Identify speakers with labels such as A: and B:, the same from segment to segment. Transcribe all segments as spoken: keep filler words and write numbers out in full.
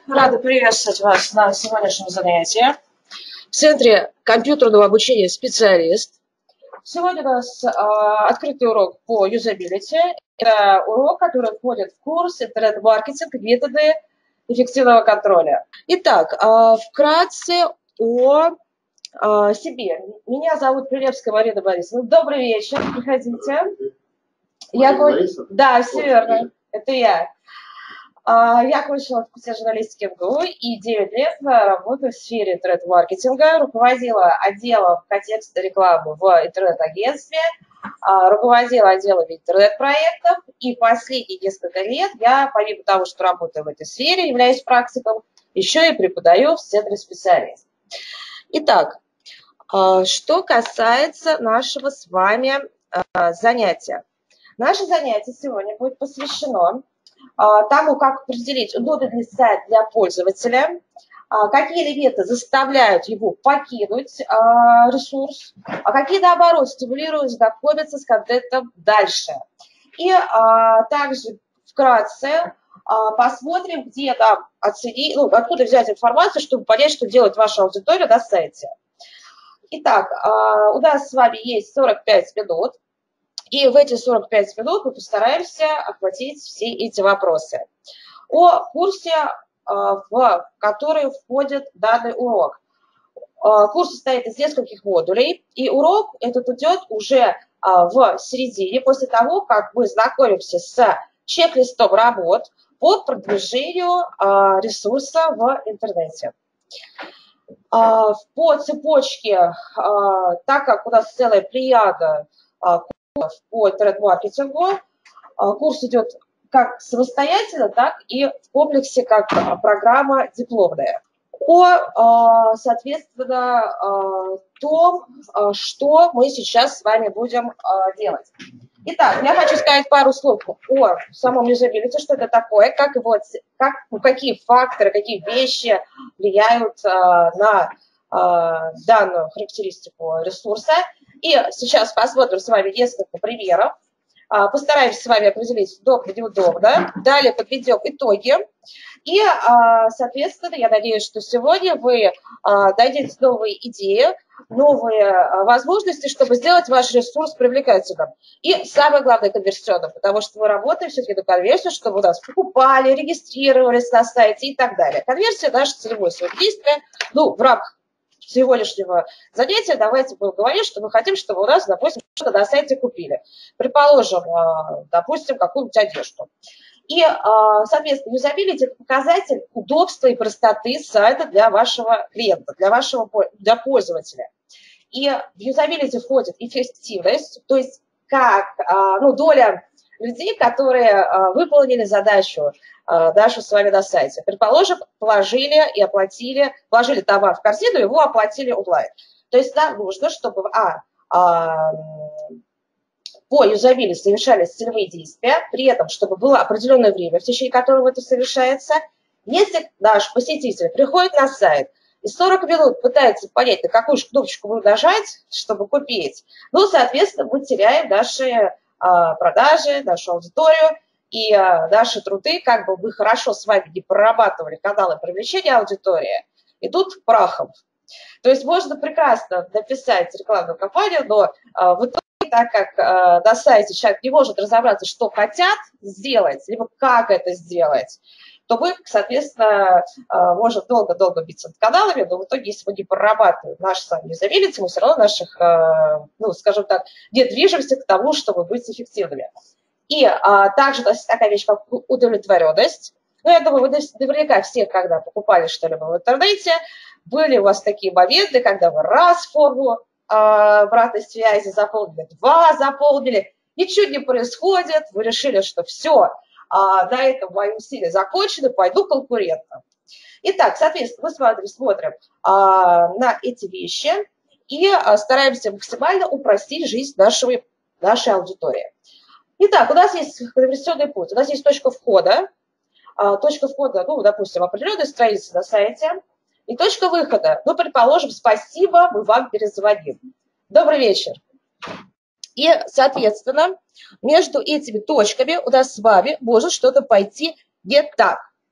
A: Рада приветствовать вас на сегодняшнем занятии в Центре компьютерного обучения «Специалист». Сегодня у нас э, открытый урок по юзабилити. Это урок, который входит в курс «Интернет-маркетинг. Методы эффективного контроля». Итак, э, вкратце о э, себе. Меня зовут Прилепская Марина Борисовна. Добрый вечер, приходите. Я... Да, все верно. Это я. Я окончила факультет журналистики МГУ и девять лет работаю в сфере интернет-маркетинга, руководила отделом контекстной рекламы в интернет-агентстве, руководила отделами интернет-проектов, и последние несколько лет я, помимо того, что работаю в этой сфере, являюсь практиком, еще и преподаю в Центре «Специалист». Итак, что касается нашего с вами занятия. Наше занятие сегодня будет посвящено тому, как определить, удобен ли сайт для пользователя, какие элементы заставляют его покинуть ресурс, а какие, наоборот, стимулируют знакомиться с контентом дальше. И также вкратце посмотрим, где нам оценить, ну, откуда взять информацию, чтобы понять, что делает ваша аудитория на сайте. Итак, у нас с вами есть сорок пять минут. И в эти сорок пять минут мы постараемся охватить все эти вопросы. О курсе, в который входит данный урок. Курс состоит из нескольких модулей, и урок этот идет уже в середине, после того, как мы знакомимся с чек-листом работ по продвижению ресурса в интернете. По цепочке, так как у нас целая плеяда по интернет-маркетингу, курс идет как самостоятельно, так и в комплексе, как программа дипломная. О, соответственно, том, что мы сейчас с вами будем делать. Итак, я хочу сказать пару слов о самом юзабилити, что это такое, как его, как, ну, какие факторы, какие вещи влияют на данную характеристику ресурса. И сейчас посмотрим с вами несколько примеров. Постараемся с вами определить, удобно, неудобно. Далее подведем итоги. И, соответственно, я надеюсь, что сегодня вы найдете новые идеи, новые возможности, чтобы сделать ваш ресурс привлекательным. И самое главное, конверсионным, потому что мы работаем все-таки на конверсию, чтобы у нас покупали, регистрировались на сайте и так далее. Конверсия – наше целевое действие, ну, в рамках сегодняшнего занятия давайте будем говорить, что мы хотим, чтобы у нас, допустим, что-то на сайте купили. Предположим, допустим, какую-нибудь одежду. И, соответственно, юзабилити – это показатель удобства и простоты сайта для вашего клиента, для вашего для пользователя. И в юзабилити входит эффективность, то есть как, ну, доля людей, которые выполнили задачу нашу с вами на сайте. Предположим, положили и оплатили, положили товар в корзину, его оплатили онлайн. То есть нам нужно, чтобы а, а, по юзабилити совершались целевые действия, при этом, чтобы было определенное время, в течение которого это совершается. Если наш посетитель приходит на сайт и сорок минут пытается понять, на какую же кнопочку вы нажать, чтобы купить, ну, соответственно, мы теряем наши а, продажи, нашу аудиторию, и а, наши труды, как бы мы хорошо с вами не прорабатывали каналы привлечения аудитории, идут прахом. То есть можно прекрасно написать рекламную кампанию, но а, в итоге, так как а, на сайте человек не может разобраться, что хотят сделать, либо как это сделать, то мы, соответственно, можем долго-долго биться над каналами, но в итоге, если мы не прорабатываем наши сами юзабилити, мы все равно наших, ну, скажем так, не движемся к тому, чтобы быть эффективными. И а, также у нас есть такая вещь, как удовлетворенность. Ну, я думаю, вы наверняка все, когда покупали что-либо в интернете, были у вас такие моменты, когда вы раз форму а, обратной связи заполнили, два заполнили, ничего не происходит, вы решили, что все, а, на этом мои усилия закончены, пойду конкурентам. Итак, соответственно, мы с вами смотрим а, на эти вещи и а, стараемся максимально упростить жизнь нашей, нашей аудитории. Итак, у нас есть конверсионный путь, у нас есть точка входа, а, точка входа, ну, допустим, определенная страница на сайте, и точка выхода, ну, предположим, спасибо, мы вам перезвоним. Добрый вечер. И, соответственно, между этими точками у нас с вами может что-то пойти не так.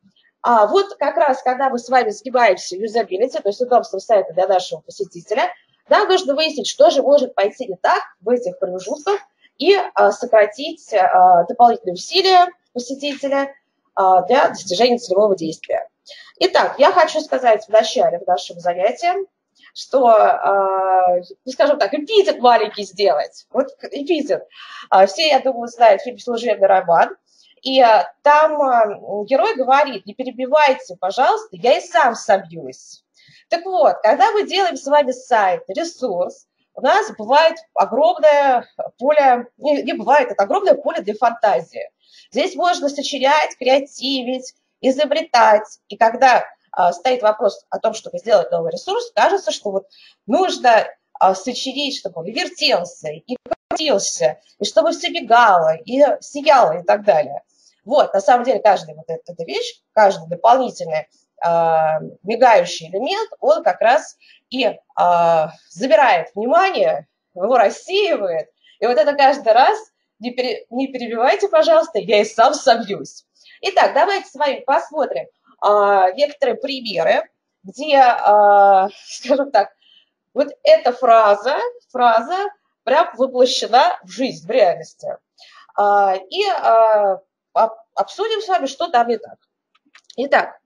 A: А вот как раз, когда мы с вами сгибаемся юзабилити, то есть удобство сайта для нашего посетителя, нам нужно выяснить, что же может пойти не так в этих промежутках и а, сократить а, дополнительные усилия посетителя а, для достижения целевого действия. Итак, я хочу сказать в начале нашего занятия, что, э, ну, скажем так, эпитет маленький сделать. Вот эпитет. Все, я думаю, знают фильм «Служебный роман». И э, там э, герой говорит: не перебивайте, пожалуйста, я и сам собьюсь. Так вот, когда мы делаем с вами сайт, ресурс, у нас бывает огромное поле, не, не бывает, это огромное поле для фантазии. Здесь можно сочинять, креативить, изобретать. И когда а, стоит вопрос о том, чтобы сделать новый ресурс, кажется, что вот нужно а, сочинить, чтобы он вертелся, и крутился, и чтобы все бегало, и сияло, и так далее. Вот, на самом деле, каждая вот эта, эта вещь, каждый дополнительный а, мигающий элемент, он как раз и а, забирает внимание, его рассеивает. И вот это каждый раз, не, пере, не перебивайте, пожалуйста, я и сам собьюсь. Итак, давайте с вами посмотрим а, некоторые примеры, где, а, скажем так, вот эта фраза, фраза прям воплощена в жизнь, в реальности. А, и а, обсудим с вами, что там не так. Итак,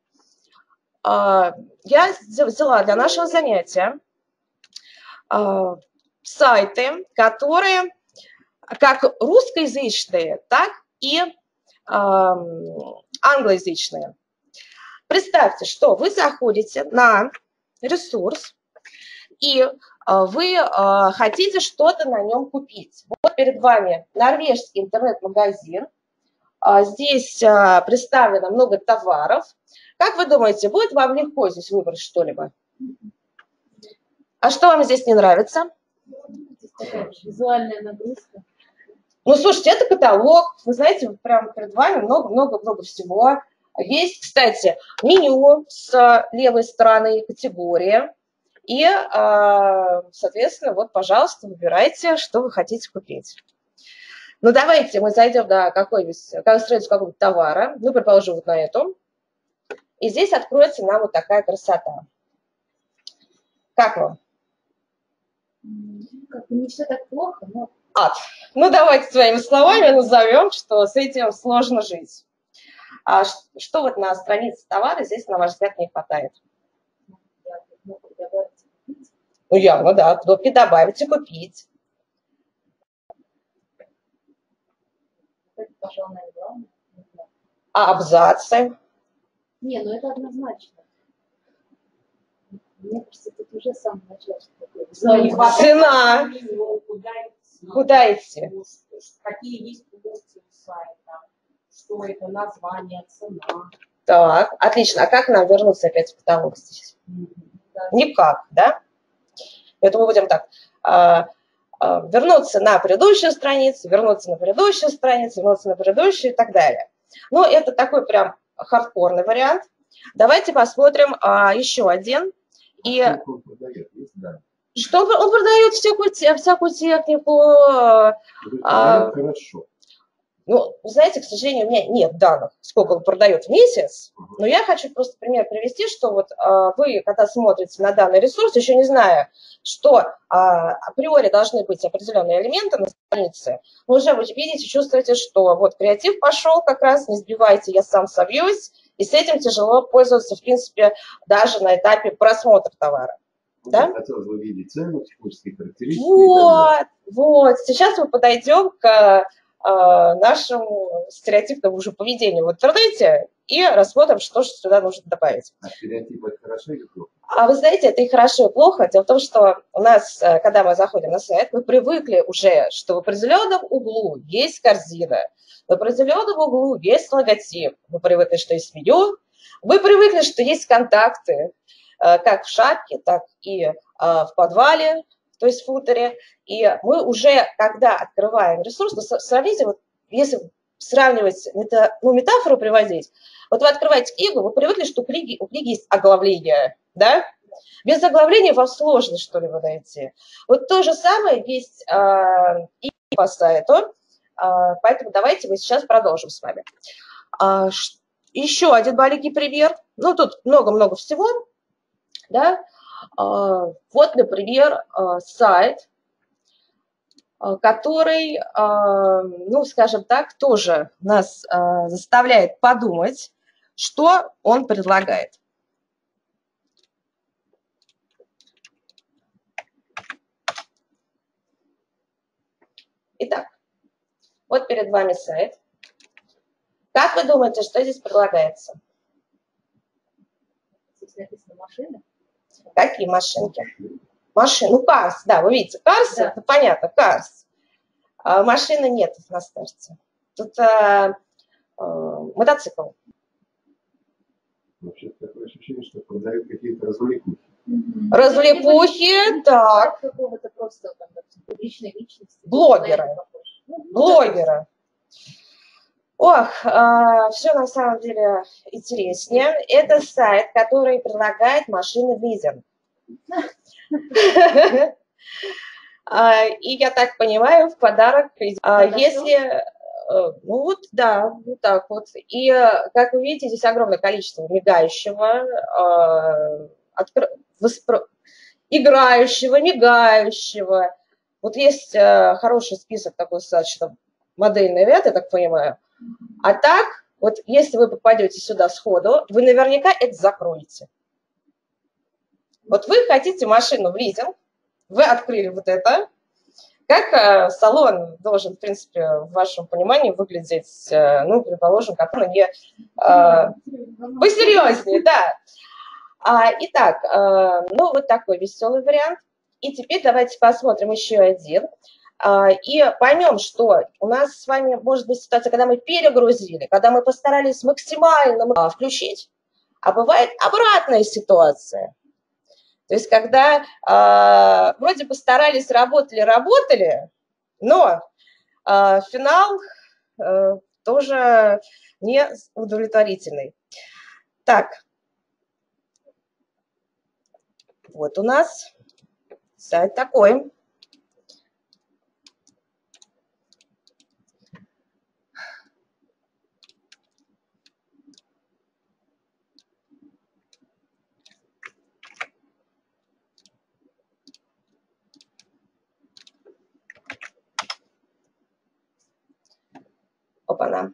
A: а, я взяла для нашего занятия а, сайты, которые как русскоязычные, так и а, англоязычные. Представьте, что вы заходите на ресурс, и вы хотите что-то на нем купить. Вот перед вами норвежский интернет-магазин. Здесь представлено много товаров. Как вы думаете, будет вам легко здесь выбрать что-либо? А что вам здесь не нравится?
B: Визуальная нагрузка.
A: Ну, слушайте, это каталог. Вы знаете, прямо перед вами много-много-много всего. Есть, кстати, меню с левой стороны, категории. И, соответственно, вот, пожалуйста, выбирайте, что вы хотите купить. Ну, давайте мы зайдем на какой-нибудь, страницу какого-нибудь товара, ну, предположим, вот на эту. И здесь откроется нам вот такая красота. Как вам?
B: Как бы не все так плохо, но...
A: Ад. Ну, давайте своими словами назовем, что с этим сложно жить. А что вот на странице товара здесь, на ваш взгляд, не хватает? Ну, явно, да. Кнопки «Добавить» и «Купить».
B: Это, пожалуй, главное.
A: А абзацы?
B: Не, ну это однозначно. Мне кажется, тут уже с самого начала такое.
A: Цена. Куда идти?
C: Какие есть функции сайта? Что это, название, цена?
A: Так, отлично. А как нам вернуться опять в каталог здесь?
C: Да.
A: Никак, да? Поэтому мы будем так. А, а, вернуться на предыдущую страницу, вернуться на предыдущую страницу, вернуться на предыдущую и так далее. Но это такой прям хардкорный вариант. Давайте посмотрим а, еще один. И...
D: А он продает, есть, да?
A: Что он продает всякую, всякую технику.
D: Продает
A: А,
D: хорошо.
A: Ну, знаете, к сожалению, у меня нет данных, сколько он продает в месяц, но я хочу просто пример привести, что вот а, вы, когда смотрите на данный ресурс, еще не зная, что а, априори должны быть определенные элементы на странице, вы уже вы видите, чувствуете, что вот креатив пошел как раз, не сбивайте, я сам собьюсь, и с этим тяжело пользоваться, в принципе, даже на этапе просмотра товара. Да?
D: Хотелось бы видеть цену, технические характеристики.
A: Вот, вот. Сейчас мы подойдем к нашему стереотипному уже поведению в интернете и рассмотрим, что же сюда нужно добавить.
D: А стереотипы это хорошо или плохо?
A: А вы знаете, это и хорошо, и плохо. Дело в том, что у нас, когда мы заходим на сайт, мы привыкли уже, что в определенном углу есть корзина, в определенном углу есть логотип. Мы привыкли, что есть меню, мы привыкли, что есть контакты, как в шапке, так и в подвале, то есть в футере. И мы уже, когда открываем ресурс, ну, сравните, вот, если сравнивать, это, ну, метафору приводить, вот вы открываете книгу, вы привыкли, что у книги, у книги есть оглавление, да? Без оглавления вам сложно что-либо найти. Вот то же самое есть э, и по сайту, э, поэтому давайте мы сейчас продолжим с вами. А, еще один маленький пример. Ну, тут много-много всего. Да? Вот, например, сайт, который, ну, скажем так, тоже нас заставляет подумать, что он предлагает. Итак, вот перед вами сайт. Как вы думаете, что здесь предлагается?
B: Здесь написано машины.
A: Какие машинки? Машины. Ну, Cars, да, вы видите, Cars, да. Это понятно, Cars. А машины нет на старте. Тут а, а, мотоцикл.
D: Вообще такое ощущение, что продают какие-то развлекухи.
B: Угу.
A: Развлекухи, так.
B: Какого-то просто там, публичной личности.
A: Блогеры. Блогеры. Ох, а, все на самом деле интереснее. Это сайт, который предлагает машины в лизинг. И я так понимаю, в подарок, если, ну вот, да, вот так вот. И, как вы видите, здесь огромное количество мигающего, играющего, мигающего. Вот есть хороший список такой достаточно модельный ряд, я так понимаю. А так, вот если вы попадете сюда сходу, вы наверняка это закроете. Вот вы хотите машину в лизинг, вы открыли вот это. Как салон должен, в принципе, в вашем понимании выглядеть, ну, предположим, который не посерьезнее, да. Итак, ну, вот такой веселый вариант. И теперь давайте посмотрим еще один. И поймем, что у нас с вами может быть ситуация, когда мы перегрузили, когда мы постарались максимально включить, а бывает обратная ситуация. То есть, когда э, вроде бы старались, работали, работали, но э, финал э, тоже не удовлетворительный. Так, вот у нас сайт такой. Опа-на.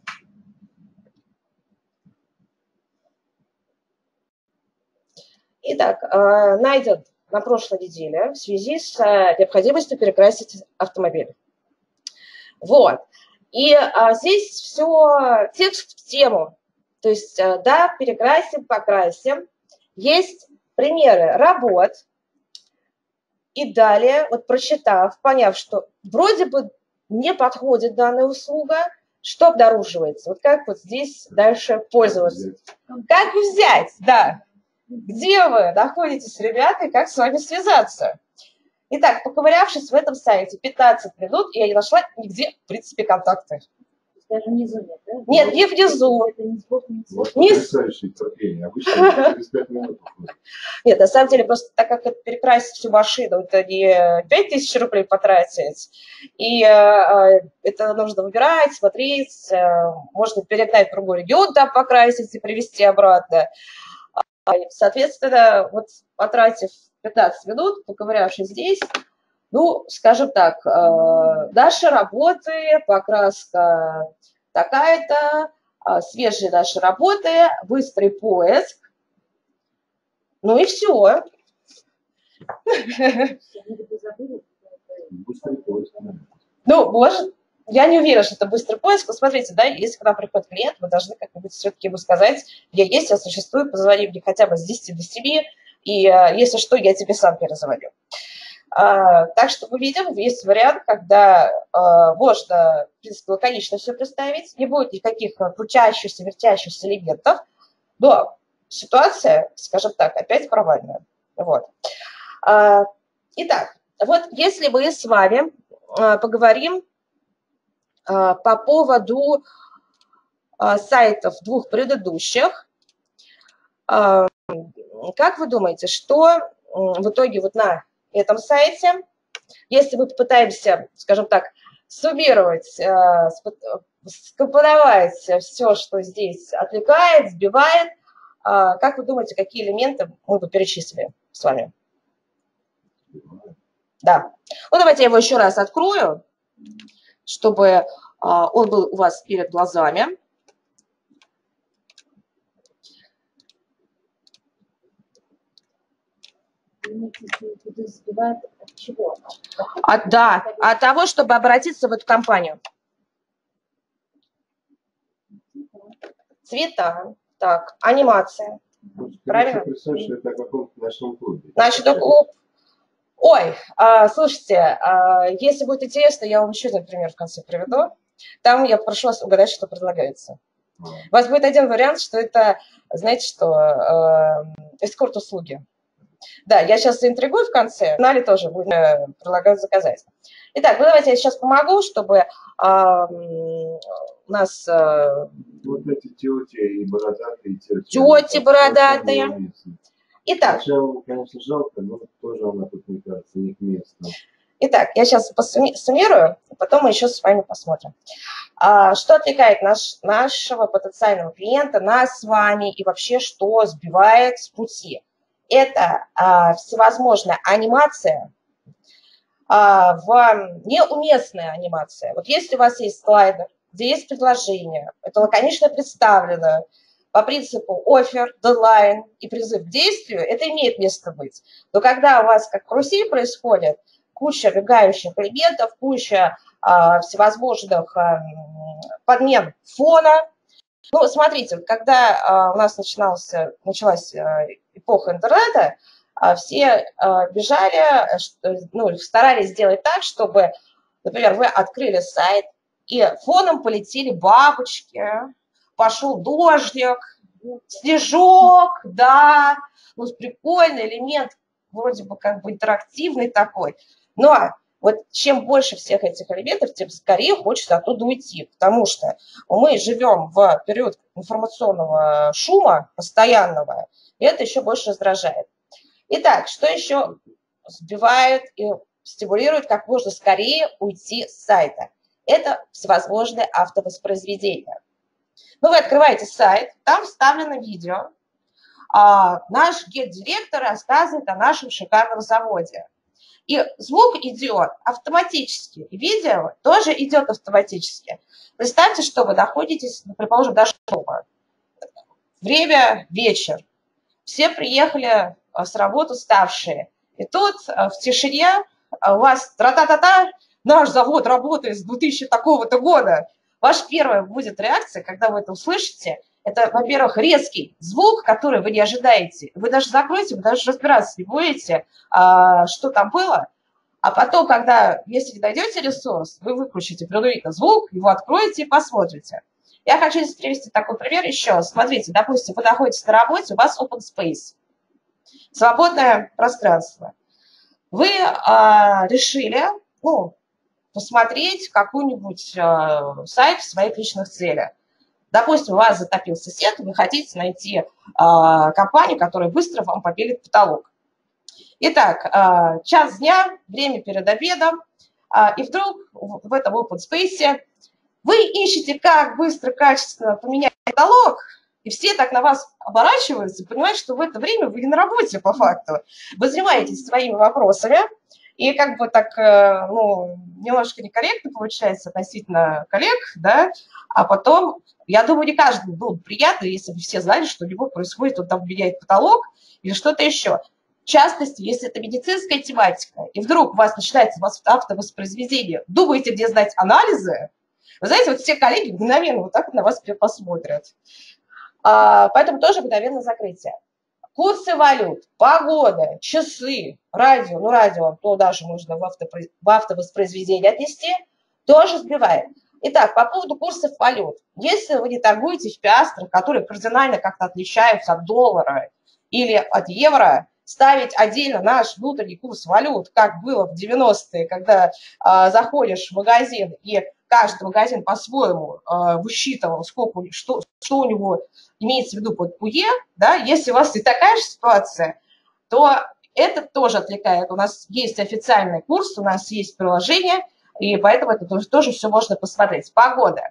A: Итак, найден на прошлой неделе в связи с необходимостью перекрасить автомобиль. Вот. И а, здесь все текст в тему. То есть, да, перекрасим, покрасим. Есть примеры работ. И далее, вот прочитав, поняв, что вроде бы не подходит данная услуга, что обнаруживается? Вот как вот здесь дальше пользоваться? Как взять, да. Где вы находитесь, ребята, и как с вами связаться? Итак, поковырявшись в этом сайте пятнадцать минут, я не нашла нигде, в принципе, контакты.
B: Даже внизу нет, да?
A: Нет, не внизу.
B: Это не сбоку, не
D: Вот потрясающее терпение. Обычно через пять минут уходит.
A: Нет, на самом деле, просто так как это перекрасить всю машину, это не пять тысяч рублей потратить, и э, это нужно выбирать, смотреть, э, можно перегнать в другой регион, там покрасить и привезти обратно. Соответственно, вот потратив пятнадцать минут, поковырявшись здесь, ну, скажем так, э, наши работы, покраска такая-то, э, свежие наши работы, быстрый поиск, ну и все.
D: Быстрый поиск.
A: Ну, может, я не уверена, что это быстрый поиск. Но смотрите, да, если к нам приходит клиент, мы должны как-нибудь все-таки ему сказать, я есть, я существую, позвони мне хотя бы с десяти до семи, и если что, я тебе сам перезвоню. А, так что мы видим, есть вариант, когда а, можно, в принципе, лаконично все представить, не будет никаких крутящихся, вертящихся элементов, но ситуация, скажем так, опять провальная. Вот. А, итак, вот если мы с вами а, поговорим а, по поводу а, сайтов двух предыдущих, а, как вы думаете, что в итоге вот на этом сайте, если мы попытаемся, скажем так, суммировать, скомпоновать все, что здесь отвлекает, сбивает. Как вы думаете, какие элементы мы бы перечислили с вами? Да. Ну, давайте я его еще раз открою, чтобы он был у вас перед глазами.
B: Сбивает от чего?
A: От, да, от того, чтобы обратиться в эту компанию. Цвета. Так, анимация.
D: Ну,
A: правильно?
D: Представь, что это каком-то ночном клубе.
A: Значит, клуб. Ой, а, слушайте, а, если будет интересно, я вам еще один пример в конце приведу. Там я прошу вас угадать, что предлагается. У вас будет один вариант, что это, знаете что, э, эскорт-услуги. Да, я сейчас заинтригую в конце, в финале тоже будем э, предлагать заказать. Итак, ну давайте я сейчас помогу, чтобы э, у нас... Э,
D: вот эти тети и бородатые тети.
A: Тети бородатые. Итак.
D: Сначала, конечно, жалко, но тоже она тут, мне кажется, не к месту.
A: Итак, я сейчас суммирую, потом мы еще с вами посмотрим. Что отвлекает наш, нашего потенциального клиента, нас с вами, и вообще, что сбивает с пути? Это а, всевозможная анимация, а, в, неуместная анимация. Вот если у вас есть слайдер, где есть предложение, это лаконично представлено, по принципу offer, deadline и призыв к действию, это имеет место быть. Но когда у вас, как в карусели происходит, куча мигающих элементов, куча а, всевозможных а, подмен фона. Ну, смотрите, когда а, у нас начинался, началась а, эпоха интернета, а, все а, бежали, ну, старались сделать так, чтобы, например, вы открыли сайт, и фоном полетели бабочки, пошел дождик, снежок, да, ну, прикольный элемент, вроде бы как бы интерактивный такой. Но вот чем больше всех этих элементов, тем скорее хочется оттуда уйти, потому что мы живем в период информационного шума постоянного, и это еще больше раздражает. Итак, что еще сбивает и стимулирует как можно скорее уйти с сайта? Это всевозможные автовоспроизведения. Ну, вы открываете сайт, там вставлено видео. А, наш гендиректор рассказывает о нашем шикарном заводе. И звук идет автоматически, и видео тоже идет автоматически. Представьте, что вы находитесь, ну, предположим, даже дома. Время вечер. Все приехали с работы уставшие. И тут в тишине у вас тра-та-та-та, наш завод работает с двухтысячного такого-то года. Ваша первая будет реакция, когда вы это услышите, это, во-первых, резкий звук, который вы не ожидаете. Вы даже закроете, вы даже разбираться не будете, что там было. А потом, когда, если не найдете ресурс, вы выключите предварительно звук, его откроете и посмотрите. Я хочу здесь привести такой пример еще. Смотрите, допустим, вы находитесь на работе, у вас open space, свободное пространство. Вы а, решили, ну, посмотреть какой-нибудь э, сайт в своих личных целях. Допустим, у вас затопил сосед, вы хотите найти э, компанию, которая быстро вам побелит потолок. Итак, э, час дня, время перед обедом, э, и вдруг в, в этом open space вы ищете, как быстро, качественно поменять потолок, и все так на вас оборачиваются, понимаете, что в это время вы не на работе по факту. Вы занимаетесь своими вопросами, и как бы так, ну, немножко некорректно получается относительно коллег, да, а потом, я думаю, не каждому было бы приятно, если бы все знали, что у него происходит, он там меняет потолок или что-то еще. В частности, если это медицинская тематика, и вдруг у вас начинается автовоспроизведение, думаете, где сдать анализы, вы знаете, вот все коллеги мгновенно вот так на вас посмотрят. А, поэтому тоже мгновенно закрытие. Курсы валют, погода, часы, радио, ну радио, то даже можно в, авто, в автовоспроизведение отнести, тоже сбивает. Итак, по поводу курсов валют. Если вы не торгуете в пиастрах, которые кардинально как-то отличаются от доллара или от евро, ставить отдельно наш внутренний курс валют, как было в девяностые, когда э, заходишь в магазин, и каждый магазин по-своему э, высчитывал, сколько, что, что у него имеется в виду под ПУЕ, да, если у вас не такая же ситуация, то это тоже отвлекает. У нас есть официальный курс, у нас есть приложение, и поэтому это тоже, тоже все можно посмотреть. Погода.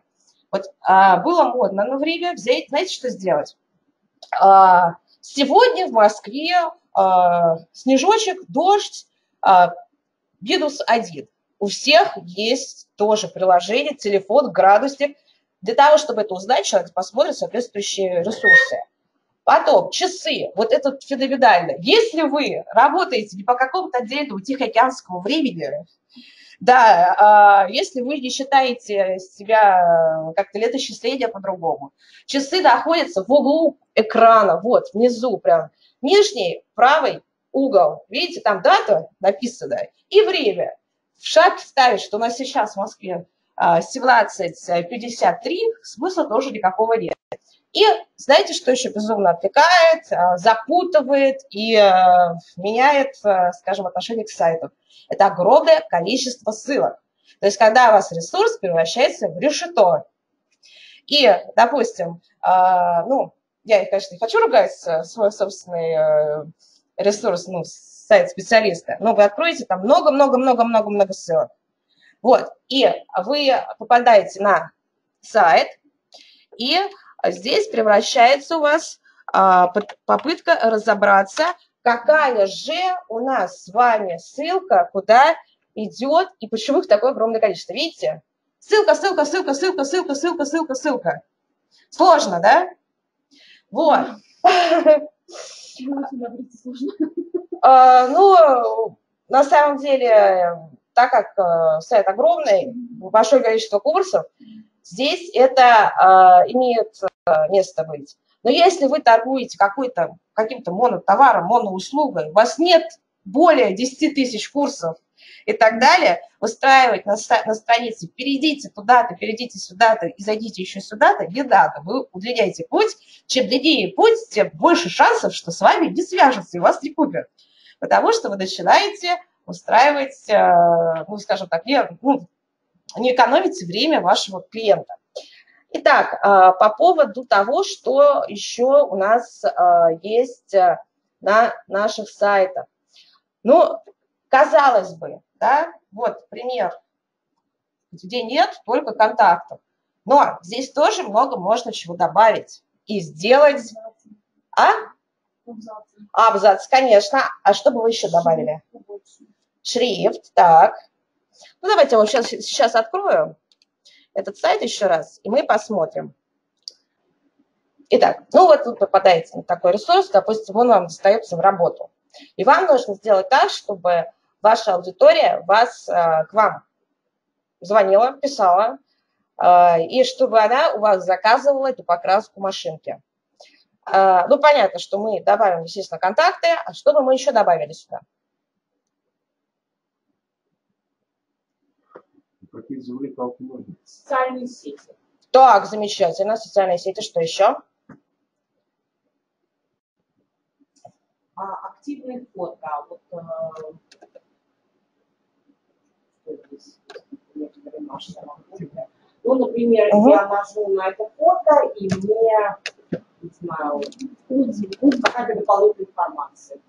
A: Вот а, было модно на время взять, знаете, что сделать? А, сегодня в Москве а, снежочек, дождь, а, минус один. У всех есть тоже приложение, телефон, градусник. Для того, чтобы это узнать, человек посмотрит соответствующие ресурсы. Потом часы. Вот это феноменально. Если вы работаете не по какому-то отдельному тихоокеанскому времени, да, если вы не считаете себя как-то летоисчисления по-другому, часы находятся в углу экрана, вот, внизу прям, нижний правый угол. Видите, там дата написана и время. В шаг ставить, что у нас сейчас в Москве семнадцать пятьдесят три, смысла тоже никакого нет. И знаете, что еще безумно отвлекает, запутывает и меняет, скажем, отношение к сайту? Это огромное количество ссылок. То есть, когда у вас ресурс превращается в решето. И, допустим, ну, я, конечно, не хочу ругать свой собственный ресурс, ну, сайт специалиста, но вы откроете там много-много-много-много-много ссылок. Вот, и вы попадаете на сайт, и здесь превращается у вас а, попытка разобраться, какая же у нас с вами ссылка, куда идет и почему их такое огромное количество. Видите? Ссылка, ссылка, ссылка, ссылка, ссылка, ссылка, ссылка, ссылка. Сложно, да? Вот. Ну, на самом деле, так как сайт огромный, большое количество курсов, здесь это э, имеет э, место быть. Но если вы торгуете какой-то, каким-то монотоваром, моноуслугой, у вас нет более десяти тысяч курсов и так далее, выстраивать на, на странице «перейдите туда-то, перейдите сюда-то и зайдите еще сюда-то» не надо. Вы удлиняете путь. Чем длиннее путь, тем больше шансов, что с вами не свяжутся и вас не купят. Потому что вы начинаете устраивать, э, ну, скажем так, не, ну, не экономите время вашего клиента. Итак, по поводу того, что еще у нас есть на наших сайтах. Ну, казалось бы, да, вот пример, где нет только контактов. Но здесь тоже много можно чего добавить и сделать. А? Абзац, конечно. А что бы вы еще добавили? Шрифт, так. Ну, давайте я вот сейчас, сейчас открою этот сайт еще раз, и мы посмотрим. Итак, ну вот вы попадаете на такой ресурс, допустим, он вам достается в работу. И вам нужно сделать так, чтобы ваша аудитория вас, к вам звонила, писала, и чтобы она у вас заказывала эту покраску машинки. Ну, понятно, что мы добавим, естественно, контакты, а что бы мы еще добавили сюда?
D: Какие завлекалки можно?
C: Социальные сети.
A: Так, замечательно. Социальные сети. Что еще?
C: А, активные фото. Вот, э, ну, например, угу. Я нажму на это фото, и мне, не знаю, какая-то дополнительная информация.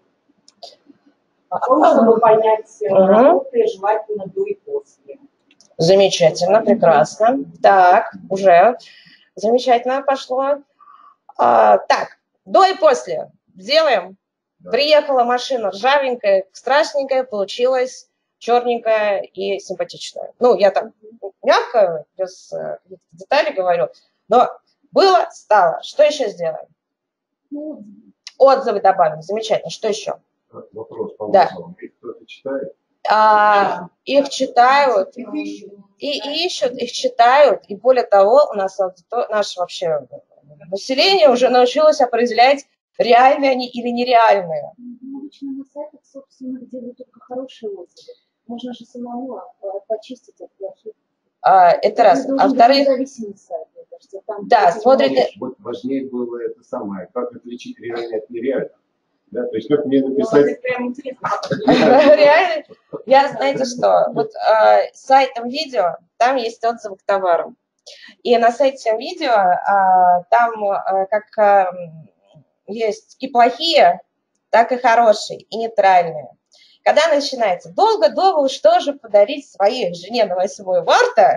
C: Чтобы понять угу. работы, желательно до и после.
A: Замечательно, прекрасно. Так, уже замечательно пошло. А, так, до и после. Сделаем. Да. Приехала машина ржавенькая, страшненькая, получилась черненькая и симпатичная. Ну, я так мягко, без деталей говорю. Но было, стало. Что еще сделаем? Отзывы добавим. Замечательно. Что еще?
D: Вопрос по
A: да.
D: отзывам. Их кто-то читает?
A: А, их читают, и, и ищут, их читают, и более того, у нас наше вообще население уже научилось определять, реальные они или нереальные.
B: Обычно на сайтах, собственно, делают только хорошие отзывы. Можно же самому почистить от плохих.
A: А, это раз. А вторых...
B: Сайт, кажется, там
A: да, смотрите...
D: Вот важнее было это самое, как отличить реальное от нереального. Да, то есть как мне написать...
A: Реально, я, знаете что, вот э, с сайтом видео, там есть отзывы к товару. И на сайте видео э, там э, как э, есть и плохие, так и хорошие, и нейтральные. Когда начинается долго-долго, что же подарить своей жене на восьмое марта,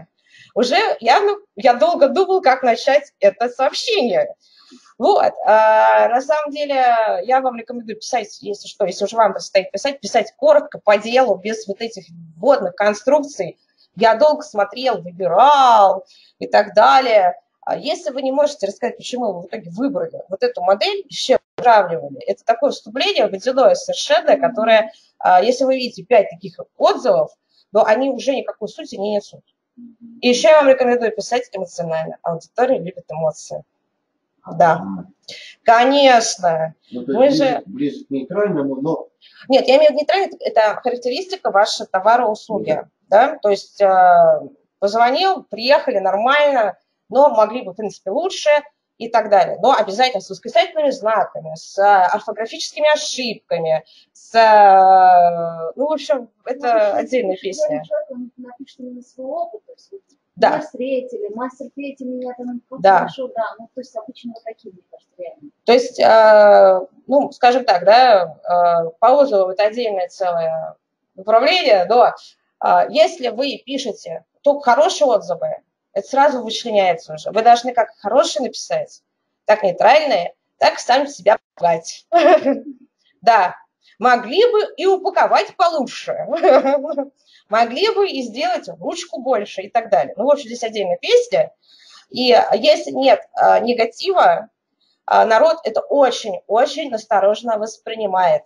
A: уже я, ну, я долго думал, как начать это сообщение. Вот, а, на самом деле, я вам рекомендую писать, если что, если уже вам предстоит писать, писать коротко, по делу, без вот этих вводных конструкций. Я долго смотрел, выбирал и так далее. Если вы не можете рассказать, почему вы в итоге выбрали вот эту модель, с чем сравнивали, это такое вступление водяное совершенно, которое, если вы видите пять таких отзывов, но они уже никакой сути не несут. И еще я вам рекомендую писать эмоционально. Аудитория любит эмоции. Да, конечно.
D: Ну,
A: Мы
D: ближе,
A: же...
D: ближе к нейтральному, но...
A: Нет, я имею в виду нейтральный, это характеристика вашего товара и услуги. Да. Да? То есть э, позвонил, приехали нормально, но могли бы, в принципе, лучше и так далее. Но обязательно с восклицательными знаками, с орфографическими ошибками, с... Э, ну, в общем, это ну, отдельная песня.
B: Напишите именно свой опыт, то есть
A: да.
B: Меня встретили, мастер Петя меня там
A: да.
B: хорошо, да, ну, то есть обычно вот такие, мне кажется, реально.
A: То есть, э, ну, скажем так, да, э, по отзывам это отдельное целое направление, но э, если вы пишете только хорошие отзывы, это сразу вычленяется уже. Вы должны как хорошие написать, так нейтральные, так сами себя пугать. Да, могли бы и упаковать получше. Могли бы и сделать ручку больше и так далее. Ну, в общем, здесь отдельная песня. И если нет а, негатива, а, народ это очень-очень осторожно воспринимает.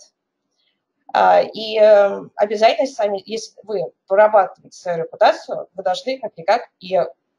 A: А, и а, обязательно сами, если вы прорабатываете свою репутацию, вы должны как-никак и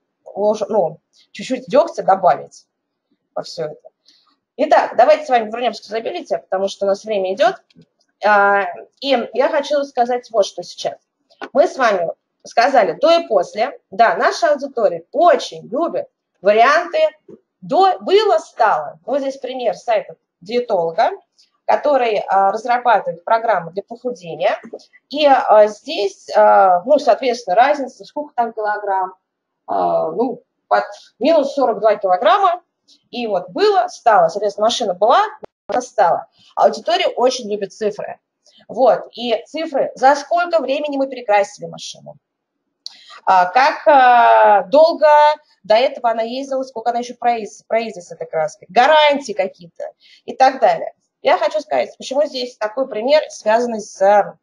A: ну, чуть-чуть дегтя добавить во все это. Итак, давайте с вами вернемся к юзабилити, потому что у нас время идет. А, и я хочу сказать вот что сейчас. Мы с вами сказали до и после. Да, наша аудитория очень любит варианты до, было, стало. Вот здесь пример сайта диетолога, который а, разрабатывает программы для похудения. И а, здесь, а, ну, соответственно, разница, сколько там килограмм, а, ну, под минус сорок два килограмма. И вот было, стало. Соответственно, машина была, она стала. Аудитория очень любит цифры. Вот, и цифры, за сколько времени мы перекрасили машину, а, как а, долго до этого она ездила, сколько она еще проездит, проездит с этой краской, гарантии какие-то и так далее. Я хочу сказать, почему здесь такой пример, связанный с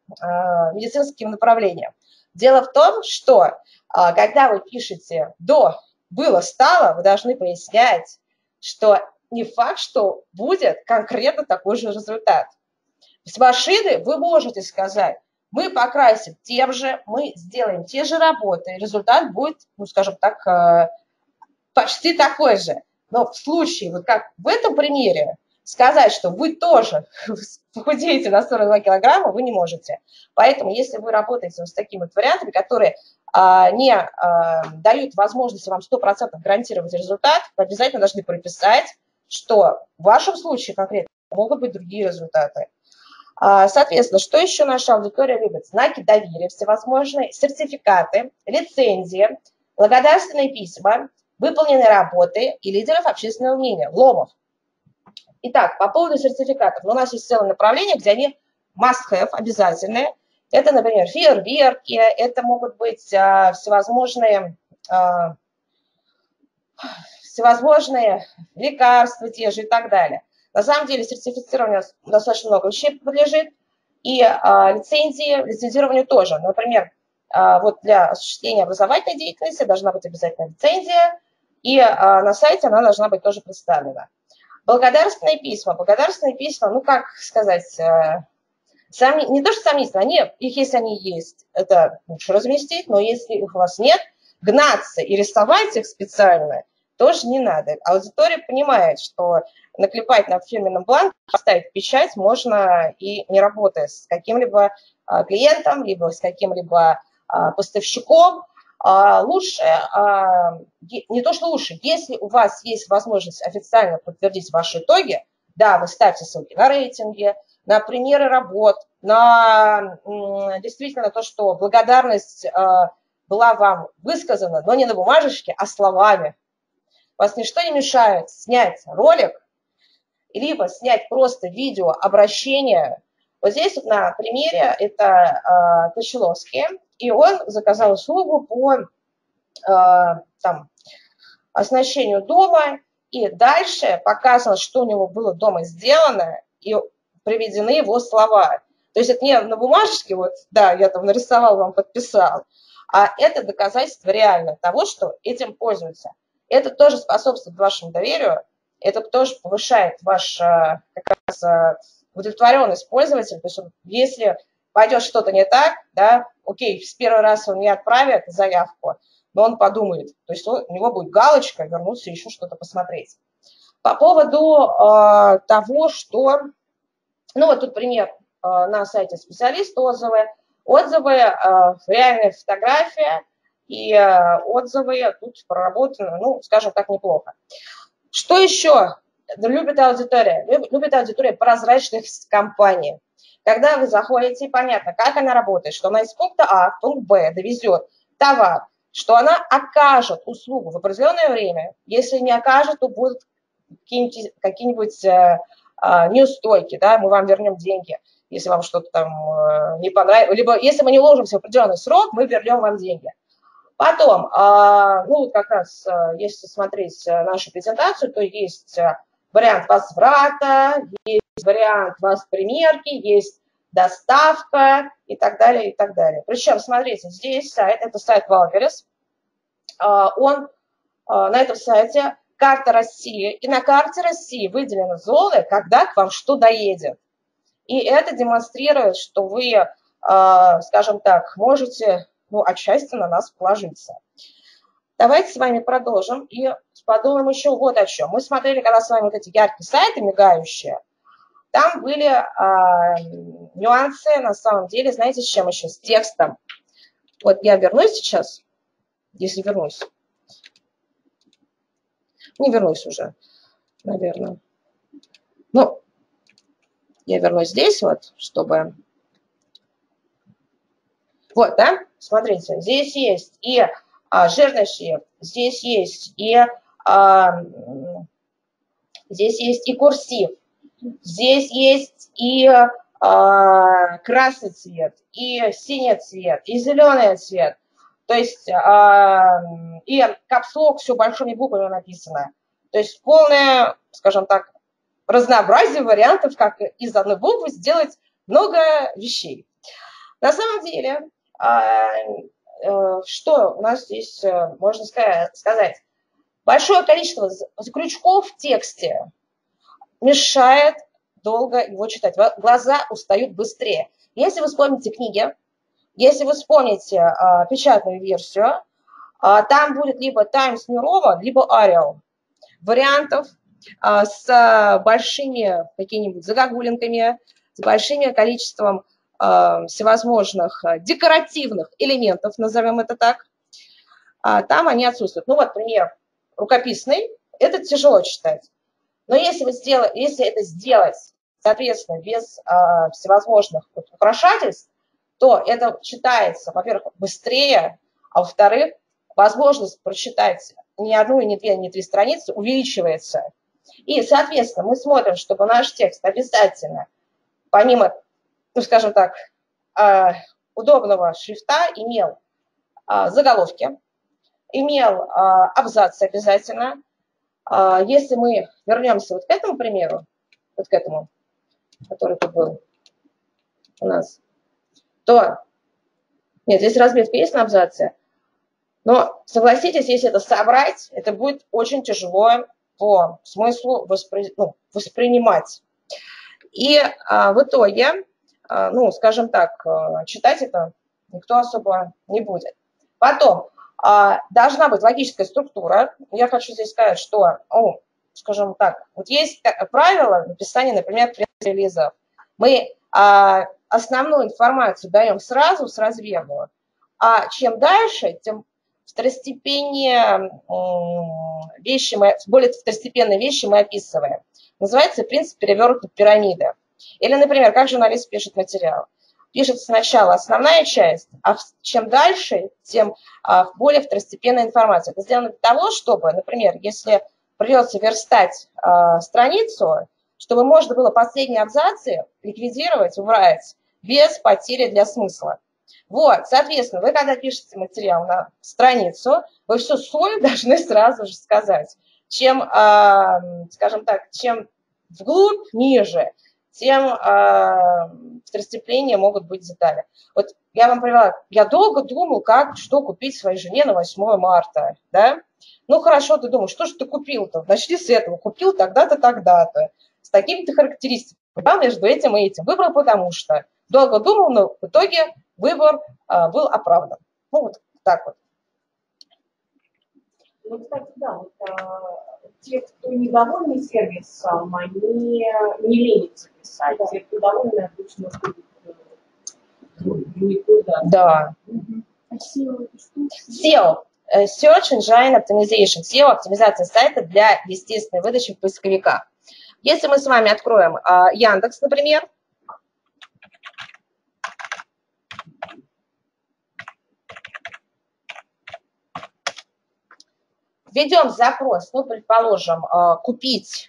A: а, медицинским направлением. Дело в том, что а, когда вы пишете «до», «было», «стало», вы должны пояснять, что не факт, что будет конкретно такой же результат. С машины вы можете сказать, мы покрасим тем же, мы сделаем те же работы, результат будет, ну, скажем так, почти такой же. Но в случае, вот как в этом примере, сказать, что вы тоже похудеете на сорок два килограмма, вы не можете. Поэтому, если вы работаете с такими вот вариантами, которые а, не а, дают возможности вам сто процентов гарантировать результат, вы обязательно должны прописать, что в вашем случае конкретно могут быть другие результаты. Соответственно, что еще наша аудитория любит? Знаки доверия всевозможные, сертификаты, лицензии, благодарственные письма, выполненные работы и лидеров общественного мнения, ломов. Итак, по поводу сертификатов. Ну, у нас есть целое направление, где они must-have, обязательные. Это, например, фейерверки, это могут быть а, всевозможные, а, всевозможные лекарства те же и так далее. На самом деле сертифицированию достаточно много вещей подлежит, и а, лицензии, лицензированию тоже. Например, а, вот для осуществления образовательной деятельности должна быть обязательно лицензия, и а, на сайте она должна быть тоже представлена. Благодарственные письма. Благодарственные письма, ну как сказать, а, сами, не то что сомнительно, они, их если они есть, это лучше разместить, но если их у вас нет, гнаться и рисовать их специально тоже не надо. Аудитория понимает, что наклепать на фирменном бланке, поставить печать можно и не работая с каким-либо клиентом, либо с каким-либо поставщиком. Лучше, не то что лучше, если у вас есть возможность официально подтвердить ваши итоги, да, вы ставьте ссылки на рейтинги, на примеры работ, на действительно то, что благодарность была вам высказана, но не на бумажечке, а словами. Вас ничто не мешает снять ролик, либо снять просто видео обращение. Вот здесь вот на примере это э, Кочеловский, и он заказал услугу по там, оснащению дома, и дальше показано, что у него было дома сделано, и приведены его слова. То есть это не на бумажечке, вот, да, я там нарисовал, вам подписал, а это доказательство реально того, что этим пользуются. Это тоже способствует вашему доверию, это тоже повышает вашу как раз удовлетворенность пользователя. То есть если пойдет что-то не так, да, окей, с первый раз он не отправит заявку, но он подумает, то есть он, у него будет галочка, вернуться еще что-то посмотреть. По поводу э, того, что, ну вот тут пример э, на сайте специалист, отзывы, отзывы, э, реальная фотография и э, отзывы тут проработаны, ну, скажем так, неплохо. Что еще любит аудитория? Любит аудитория прозрачность компании. Когда вы заходите, понятно, как она работает, что она из пункта А в пункт Б довезет товар, что она окажет услугу в определенное время. Если не окажет, то будут какие-нибудь, какие-нибудь э, э, неустойки, да, мы вам вернем деньги, если вам что-то там э, не понравилось. Либо если мы не уложимся в определенный срок, мы вернем вам деньги. Потом, э, ну, как раз, э, если смотреть нашу презентацию, то есть вариант возврата, есть вариант вас-примерки, есть доставка и так далее, и так далее. Причем, смотрите, здесь сайт, это сайт Валберес, он на этом сайте карта России, и на карте России выделены зоны, когда к вам что доедет. И это демонстрирует, что вы, скажем так, можете, ну, отчасти на нас положиться. Давайте с вами продолжим и подумаем еще вот о чем. Мы смотрели, когда с вами вот эти яркие сайты, мигающие, там были а, нюансы, на самом деле, знаете, с чем еще? С текстом. Вот я вернусь сейчас, если вернусь. Не вернусь уже, наверное. Ну, я вернусь здесь вот, чтобы... Вот, да, смотрите, здесь есть и а, жирный шрифт, здесь есть и... А, здесь есть и курсив. Здесь есть и э, красный цвет, и синий цвет, и зеленый цвет. То есть э, и капслок все большими буквами написано. То есть полное, скажем так, разнообразие вариантов, как из одной буквы сделать много вещей. На самом деле, э, э, что у нас здесь э, можно сказать? Большое количество крючков в тексте мешает долго его читать. Глаза устают быстрее. Если вы вспомните книги, если вы вспомните а, печатную версию, а, там будет либо Times New Roman, либо Arial. Вариантов а, с большими какими-нибудь загогулинками, с большим количеством а, всевозможных декоративных элементов, назовем это так, а, там они отсутствуют. Ну вот, пример рукописный, это тяжело читать. Но если, вы сделаете, если это сделать, соответственно, без а, всевозможных вот, украшательств, то это читается, во-первых, быстрее, а во-вторых, возможность прочитать не одну, не две, не три страницы увеличивается. И, соответственно, мы смотрим, чтобы наш текст обязательно, помимо, ну, скажем так, а, удобного шрифта, имел а, заголовки, имел а, абзацы обязательно. Если мы вернемся вот к этому примеру, вот к этому, который тут был у нас, то, нет, здесь разбивка есть на абзаце, но согласитесь, если это собрать, это будет очень тяжело по смыслу воспри, ну, воспринимать. И а, в итоге, а, ну, скажем так, читать это никто особо не будет. Потом, должна быть логическая структура. Я хочу здесь сказать, что, ну, скажем так, вот есть правило написания, например, пресс-релизов. Мы а, основную информацию даем сразу, с разверну, а чем дальше, тем второстепеннее вещи мы, более второстепенные вещи мы описываем. Называется принцип перевернутой пирамиды. Или, например, как журналист пишет материал. Пишет сначала основная часть, а чем дальше, тем а, более второстепенная информация. Это сделано для того, чтобы, например, если придется верстать а, страницу, чтобы можно было последние абзацы ликвидировать, убрать без потери для смысла. Вот, соответственно, вы когда пишете материал на страницу, вы всю соль должны сразу же сказать. Чем, скажем так, чем вглубь, ниже, тем второстепеннее могут быть детали. Вот я вам привела, я долго думал, как, что купить своей жене на восьмое марта, да? Ну, хорошо, ты думаешь, что же ты купил-то? Начни с этого. Купил тогда-то, тогда-то. С такими-то характеристиками. Выбрал между этим и этим. Выбрал потому что. Долго думал, но в итоге выбор а, был оправдан. Ну, вот так вот.
C: Ну, кстати, да, вот, а, те, кто недовольны сервисом, они не ленятся писать. Да. Те, кто довольны, обычно никуда.
A: Да. сео. Search Engine Optimization. сео – оптимизация сайта для естественной выдачи в поисковиках. Если мы с вами откроем а, Яндекс, например, введем запрос, ну, предположим, а, купить,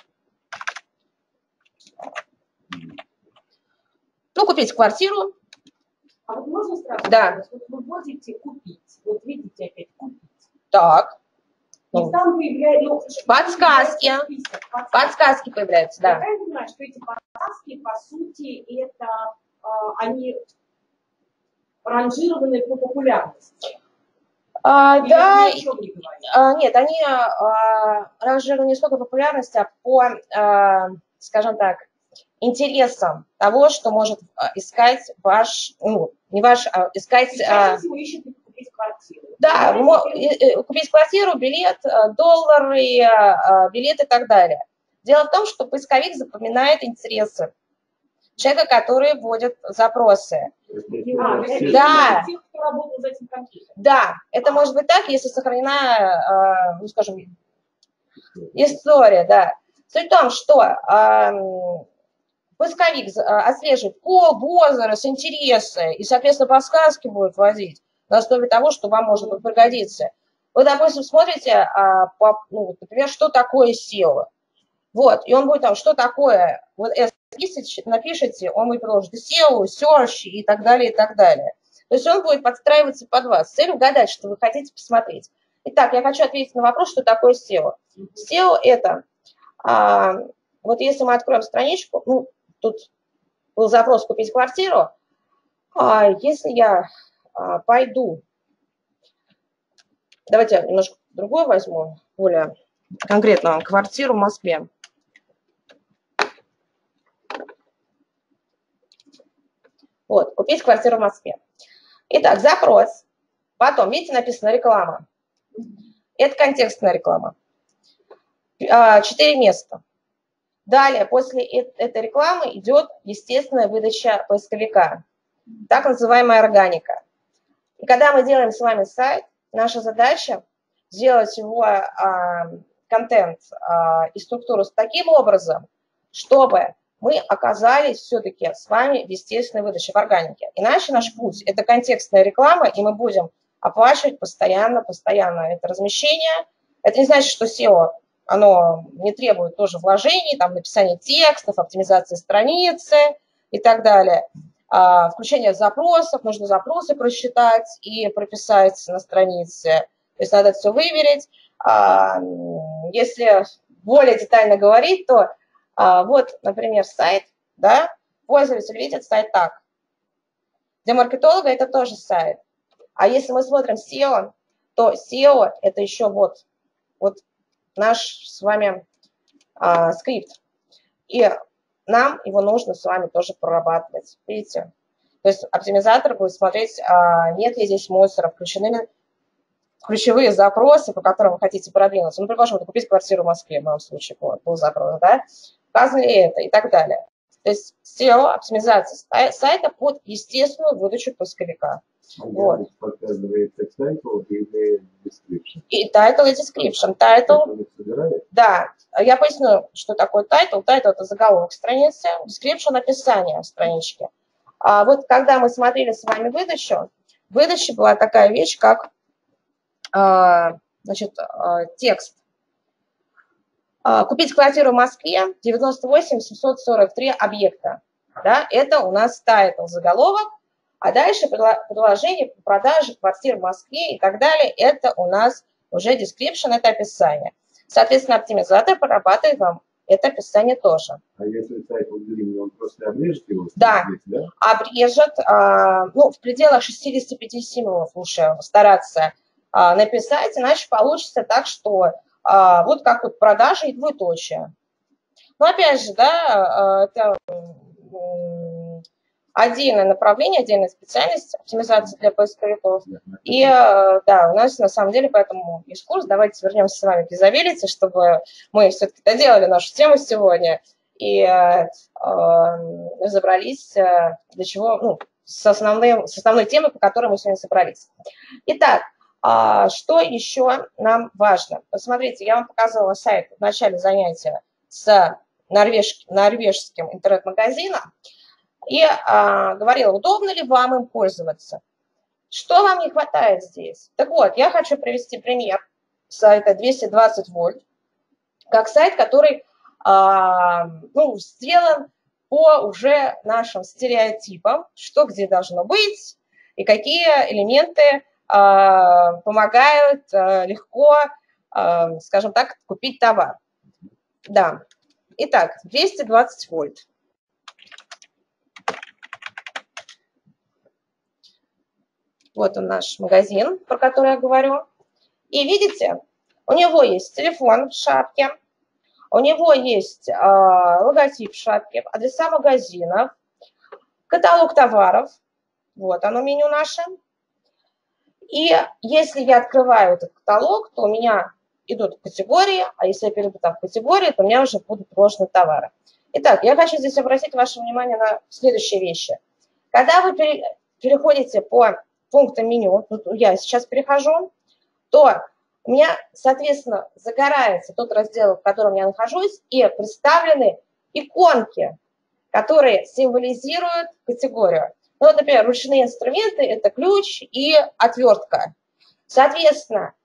A: ну, купить квартиру.
C: А вот можно сразу?
A: Да.
C: Вот вы вводите купить, вот видите опять купить.
A: Так.
C: И ну, там появляются ну,
A: подсказки.
C: Список, подсказки. Подсказки
A: появляются, да.
C: Я правильно понимаю, что эти подсказки, по сути, это а, они ранжированы по популярности?
A: А, да,
C: не
A: а, нет, они а, ранжированы не столько по популярности, а по, а, скажем так, интересам того, что может искать ваш, ну, не ваш, а искать... А,
C: купить квартиру.
A: Да, купить квартиру, билет, доллары, билет и так далее. Дело в том, что поисковик запоминает интересы человека, который вводит запросы.
C: А,
A: да.
C: Тех, кто работал за этим компьютером.
A: Да, это а. может быть так, если сохранена, ну, скажем, история, да. Суть в том, что э, поисковик отслеживает пол, возраст, интересы, и, соответственно, подсказки будет вводить на основе того, что вам может быть пригодиться. Вы, допустим, смотрите, а, по, ну, например, что такое сео. Вот, и он будет там, что такое, вот если напишите, он будет предложить сео, search и так далее, и так далее. То есть он будет подстраиваться под вас с целью угадать, что вы хотите посмотреть. Итак, я хочу ответить на вопрос, что такое сео. сео это, а, вот если мы откроем страничку, ну, тут был запрос купить квартиру, а если я а, пойду, давайте я немножко другую возьму, более конкретно, квартиру в Москве. Вот, купить квартиру в Москве. Итак, запрос. Потом, видите, написано реклама. Это контекстная реклама. Четыре места. Далее, после этой рекламы идет естественная выдача поисковика. Так называемая органика. И когда мы делаем с вами сайт, наша задача сделать его а, контент а, и структуру таким образом, чтобы мы оказались все-таки с вами в естественной выдаче, в органике. Иначе наш путь – это контекстная реклама, и мы будем оплачивать постоянно, постоянно это размещение. Это не значит, что сео, оно не требует тоже вложений, там, написания текстов, оптимизации страницы и так далее. А, включение запросов, нужно запросы просчитать и прописать на странице. То есть надо все выверить. А, если более детально говорить, то а, вот, например, сайт, да, пользователь видит сайт так. Для маркетолога это тоже сайт. А если мы смотрим сео, то сео это еще вот, вот наш с вами а, скрипт. И нам его нужно с вами тоже прорабатывать. Видите? То есть оптимизатор будет смотреть, а, нет ли здесь мусора, включены ли ключевые запросы, по которым вы хотите продвинуться. Ну, предположим, это купить квартиру в Москве, в моем случае был, был запрос, да? Указано ли это и так далее. То есть сео, оптимизация сайта под естественную выдачу поисковика. Вот.
D: Показывается title или description?
A: И title, и description. Title, да, я поясню, что такое title. Title – это заголовок страницы, description – описание странички. А вот когда мы смотрели с вами выдачу, в выдаче была такая вещь, как а, значит, а, текст. А, купить квартиру в Москве, девяносто восемь семьсот сорок три объекта. Да, это у нас title, заголовок. А дальше предложение по продаже квартир в Москве и так далее, это у нас уже description, это описание. Соответственно, оптимизатор прорабатывает вам это описание тоже.
D: А если сайт вот длинный, он просто обрежет его?
A: Да,
D: здесь, да?
A: обрежет. А, ну, в пределах шестидесяти пяти символов лучше стараться а, написать, иначе получится так, что а, вот как вот продажи и двоеточие. Но опять же, да, это отдельное направление, отдельная специальность оптимизации для поисковиков. И да, у нас на самом деле поэтому есть курс. Давайте вернемся с вами к юзабилити, чтобы мы все-таки доделали нашу тему сегодня и э, разобрались, э, для чего, ну, с, основным, с основной темой, по которой мы сегодня собрались. Итак, э, что еще нам важно? Посмотрите, я вам показывала сайт в начале занятия с норвеж, норвежским интернет-магазином. И а, говорила, удобно ли вам им пользоваться. Что вам не хватает здесь? Так вот, я хочу привести пример сайта двести двадцать вольт, как сайт, который а, ну, сделан по уже нашим стереотипам, что где должно быть и какие элементы а, помогают а, легко, а, скажем так, купить товар. Да. Итак, двести двадцать вольт. Вот он наш магазин, про который я говорю. И видите, у него есть телефон в шапке, у него есть э, логотип в шапке, адреса магазинов, каталог товаров. Вот оно меню наше. И если я открываю этот каталог, то у меня идут категории, а если я перейду там в категории, то у меня уже будут вложены товары. Итак, я хочу здесь обратить ваше внимание на следующие вещи. Когда вы переходите по пунктам меню, тут я сейчас перехожу, то у меня, соответственно, загорается тот раздел, в котором я нахожусь, и представлены иконки, которые символизируют категорию. Ну, вот, например, ручные инструменты – это ключ и отвертка. Соответственно,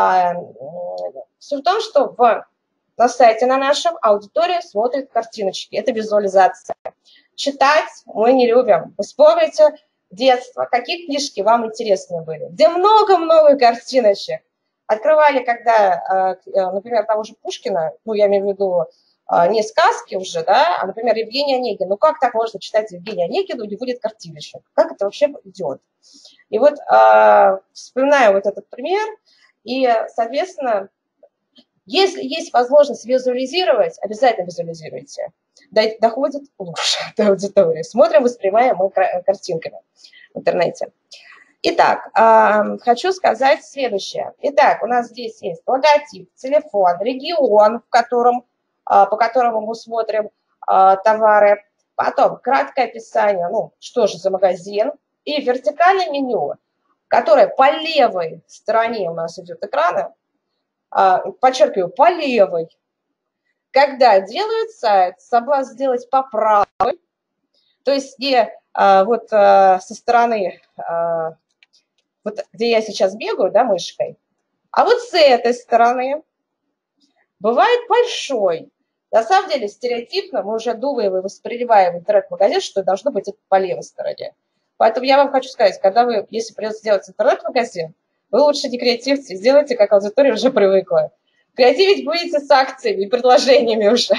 A: суть в том, что в, на сайте на нашем аудитория смотрит картиночки. Это визуализация. Читать мы не любим. Вы вспомните детство, какие книжки вам интересны были, где много-много картиночек. Открывали, когда, например, того же Пушкина, ну, я имею в виду не сказки уже, да, а, например, Евгений Онегин. Ну, как так можно читать Евгения Онегина, не будет картиночек? Как это вообще идет? И вот вспоминаю вот этот пример, и, соответственно, если есть возможность визуализировать, обязательно визуализируйте. Доходит лучше до аудитории. Смотрим, воспринимаем мы картинками в интернете. Итак, хочу сказать следующее. Итак, у нас здесь есть логотип, телефон, регион, в котором, по которому мы смотрим товары. Потом краткое описание, ну, что же за магазин. И вертикальное меню, которое по левой стороне у нас идет экрана. Подчеркиваю, по левой. Когда делают сайт, соблазн сделать по правой, то есть не а, вот а, со стороны, а, вот где я сейчас бегаю, да, мышкой, а вот с этой стороны бывает большой. На самом деле стереотипно мы уже думаем и воспринимаем интернет-магазин, что должно быть это по левой стороне. Поэтому я вам хочу сказать, когда вы, если придется сделать интернет-магазин, вы лучше не креативьте, сделайте, как аудитория уже привыкла. Креативить будете с акциями и предложениями уже.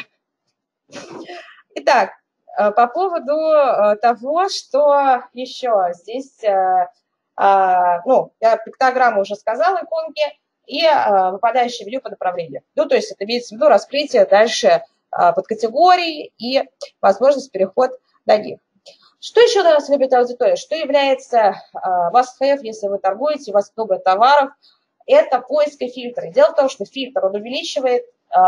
A: Итак, по поводу того, что еще здесь, ну, я пиктограмму уже сказала, иконки, и выпадающее меню по направлению. Ну, то есть это имеется в виду раскрытие дальше под категории и возможность перехода на них. Что еще у нас любит аудитория? Что является must-have, если вы торгуете, у вас много товаров? Это поиск и фильтры. Дело в том, что фильтр, он увеличивает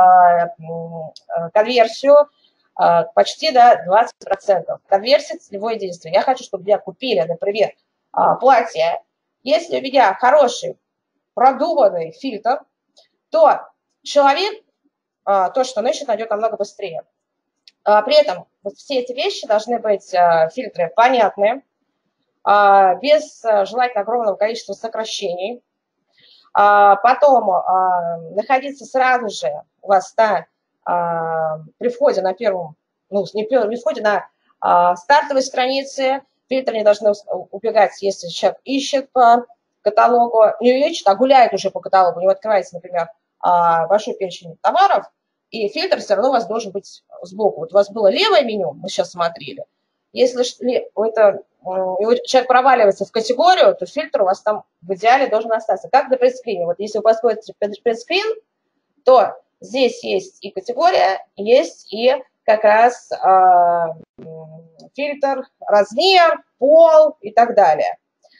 A: конверсию почти до двадцати процентов. Конверсия – целевое действие. Я хочу, чтобы меня купили, например, платье. Если у меня хороший, продуманный фильтр, то человек то, что он ищет, найдет намного быстрее. При этом вот все эти вещи должны быть фильтры понятные, без желательно огромного количества сокращений. Потом находиться сразу же у вас на, при входе на первом, ну, не при входе на стартовой странице, фильтры не должны убегать, если человек ищет по каталогу, не ищет, а гуляет уже по каталогу, у него открывается, например, большой перечень товаров, и фильтр все равно у вас должен быть сбоку. Вот у вас было левое меню, мы сейчас смотрели. Если это, человек проваливается в категорию, то фильтр у вас там в идеале должен остаться. Как на предскрине. Вот если вы посмотрите предскрин, то здесь есть и категория, есть и как раз э, фильтр, размер, пол и так далее.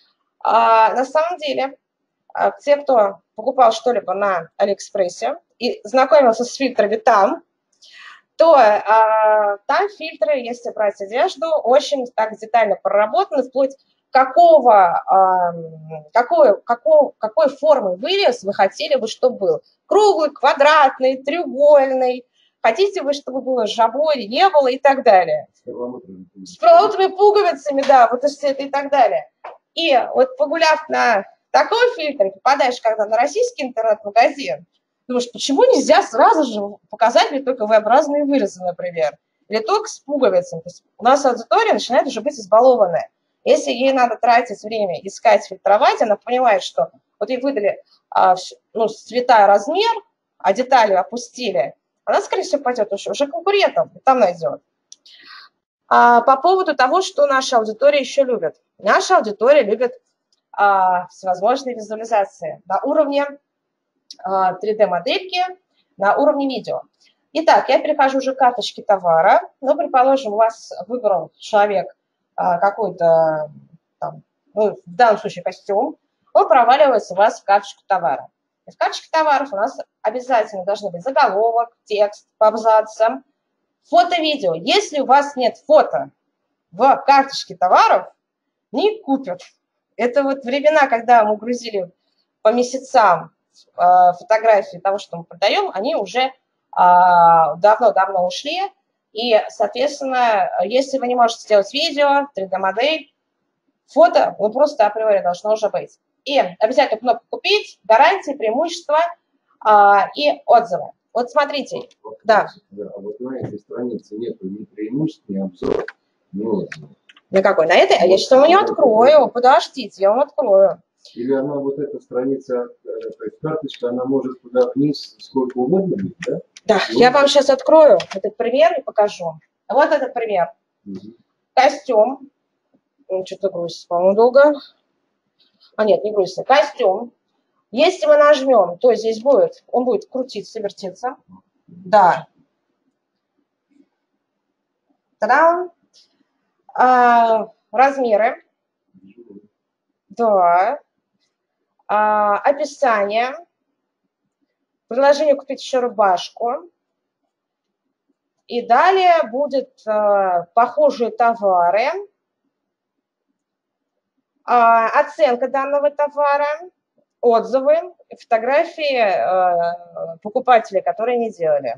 A: А на самом деле, те, кто покупал что-либо на Алиэкспрессе и знакомился с фильтрами там, то а, там фильтры, если брать одежду, очень так детально проработаны, вплоть какого, а, какой, какой, какой формы вырез вы хотели бы, чтобы был. Круглый, квадратный, треугольный. Хотите вы, чтобы было жабо или не было и так далее. С пресловутыми пуговицами, да, вот это и так далее. И вот погуляв на такой фильтр, попадаешь когда на российский интернет-магазин, думаешь, почему нельзя сразу же показать мне только V-образные вырезы, например, или только с пуговицами. То есть у нас аудитория начинает уже быть избалованная. Если ей надо тратить время, искать, фильтровать, она понимает, что вот ей выдали а, ну, цвета, размер, а детали опустили, она, скорее всего, пойдет уже, уже конкурентом, и там найдет. А, по поводу того, что наша аудитория еще любит. Наша аудитория любит а, всевозможные визуализации на уровне три дэ-модельки, на уровне видео. Итак, я перехожу уже к карточке товара. Ну, предположим, у вас выбрал человек а, какой-то, там, ну, в данном случае костюм, он проваливается у вас в карточку товара. И в карточке товаров у нас обязательно должны быть заголовок, текст по абзацам, фото-видео. Если у вас нет фото в карточке товаров, не купят. Это вот времена, когда мы грузили по месяцам фотографии того, что мы продаем, они уже давно-давно ушли. И, соответственно, если вы не можете сделать видео, три дэ-модель, фото, ну, просто априори должно уже быть. И обязательно кнопку «Купить», гарантии, преимущества а, и отзывы. Вот смотрите.
D: Вот,
A: да.
D: да. А вот на этой странице нет ни преимуществ, ни обзоров, ни отзывов.
A: На какой? На этой? Вот, я сейчас вам ее открою. Подождите, я вам открою.
D: Или она, вот эта страница, то есть карточка, она может туда вниз сколько угодно быть, да?
A: Да, и я вам сейчас открою этот пример и покажу. Вот этот пример. Угу. Костюм. Ну, что-то грузится, по-моему, долго. А нет, не грузится. Костюм. Если мы нажмем, то здесь будет, он будет крутиться, вертеться. Да. Та-дам. А, размеры. Да. А, описание. Предложение купить еще рубашку. И далее будут а, похожие товары. А, оценка данного товара. Отзывы, фотографии а, покупателей, которые не делали.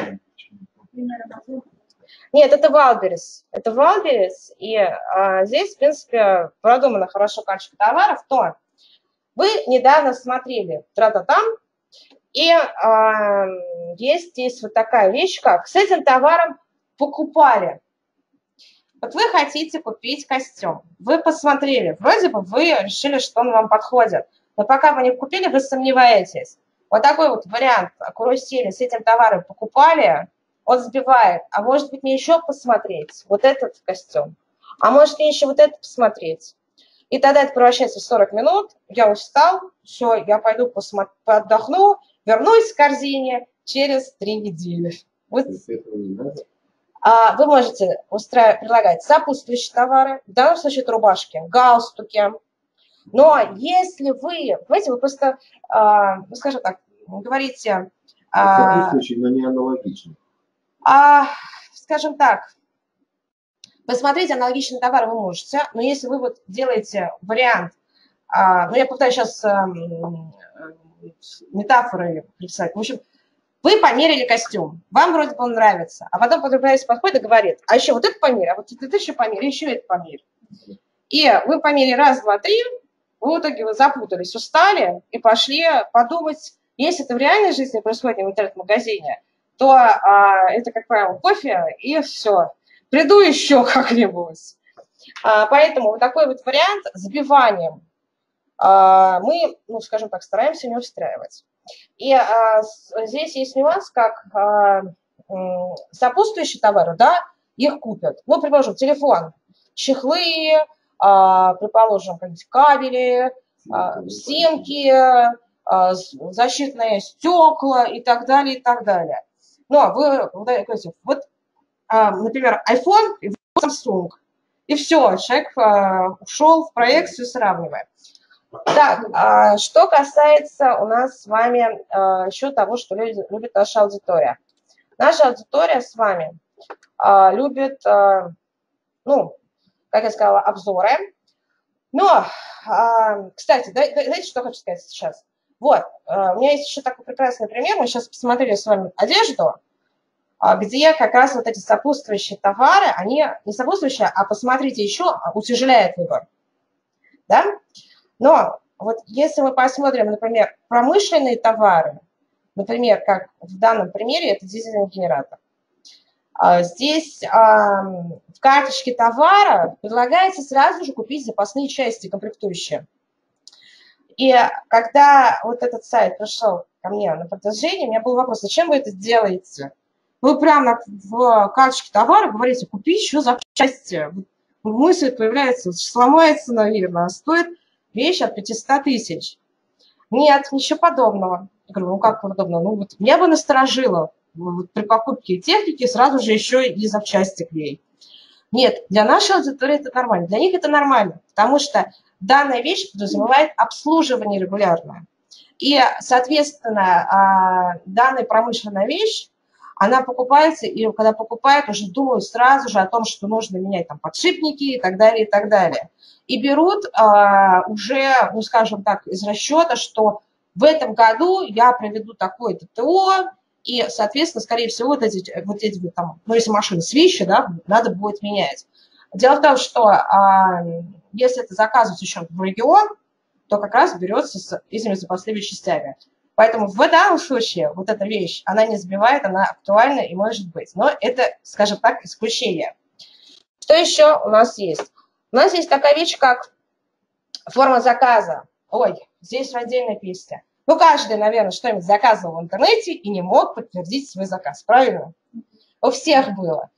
A: Нет, это Валберес. Это Валберес. И а, здесь, в принципе, продумана хорошо карточка товаров. То вы недавно смотрели тра-та-там, и а, есть здесь вот такая вещь, как с этим товаром покупали. Вот вы хотите купить костюм. Вы посмотрели, вроде бы вы решили, что он вам подходит. Но пока вы не купили, вы сомневаетесь. Вот такой вот вариант карусели с этим товаром покупали, он сбивает. А может быть, мне еще посмотреть вот этот костюм? А может, мне еще вот это посмотреть? И тогда это превращается в сорок минут. Я устал, все, я пойду посмотрю, отдохну, вернусь к корзине через три недели. Вот. А вы можете устраивать, предлагать сопутствующие товары, в данном случае это рубашки, галстуки. Но если вы, понимаете, вы просто, а, ну, скажем так, говорите...
D: Сопутствующие, но не аналогичные.
A: А, скажем так, посмотреть аналогичный товар вы можете, но если вы вот делаете вариант, а, ну я попытаюсь сейчас а, метафоры представить, в общем, вы померили костюм, вам вроде бы он нравится, а потом потребитель подходит и говорит, а еще вот это померь, а вот это еще померь, еще это померь. И вы померили раз, два, три, вы в итоге вы запутались, устали и пошли подумать, если это в реальной жизни происходит в интернет-магазине, то а, это, как правило, кофе, и все. Приду еще как-нибудь. А, поэтому вот такой вот вариант с забиванием а, мы, ну, скажем так, стараемся не устраивать. И а, с, здесь есть нюанс, как а, м, сопутствующие товары, да, их купят. Ну, предположим, телефон, чехлы, а, предположим, какие-нибудь кабели, а, симки, а, защитные стекла и так далее, и так далее. Ну, а вы, вот, а, например, iPhone и Samsung, и все, человек а, ушел в проекцию, сравнивая. Так, а, что касается у нас с вами а, еще того, что люди, любит наша аудитория. Наша аудитория с вами а, любит, а, ну, как я сказала, обзоры. Но, а, кстати, да, да, знаете, что хочу сказать сейчас? Вот, а, у меня есть еще такой прекрасный пример. Мы сейчас посмотрели с вами одежду, а, где как раз вот эти сопутствующие товары, они не сопутствующие, а посмотрите, еще утяжеляет выбор. Да? Но вот если мы посмотрим, например, промышленные товары, например, как в данном примере, это дизельный генератор. Здесь в карточке товара предлагается сразу же купить запасные части, комплектующие. И когда вот этот сайт пришел ко мне на продвижение, у меня был вопрос, зачем вы это делаете? Вы прямо в карточке товара говорите, купи еще запчасти. Мысль появляется, сломается, наверное, а стоит вещь от пятисот тысяч. Нет, ничего подобного. Я говорю, ну как подобного? Ну вот меня бы насторожило вот, при покупке техники сразу же еще и запчасти к ней. Нет, для нашей аудитории это нормально. Для них это нормально, потому что данная вещь подразумевает обслуживание регулярное. И, соответственно, данная промышленная вещь, она покупается, и когда покупают, уже думают сразу же о том, что нужно менять там подшипники и так далее, и так далее. И берут а, уже, ну, скажем так, из расчета, что в этом году я проведу такое-то ТО, и, соответственно, скорее всего, вот эти, вот эти там, ну, если машина с вещи, да, надо будет менять. Дело в том, что а, если это заказывать еще в регион, то как раз берется с этими запасными частями. Поэтому в данном случае вот эта вещь, она не сбивает, она актуальна и может быть. Но это, скажем так, исключение. Что еще у нас есть? У нас есть такая вещь, как форма заказа. Ой, здесь в отдельной песне. Ну, каждый, наверное, что-нибудь заказывал в интернете и не мог подтвердить свой заказ. Правильно? У всех было.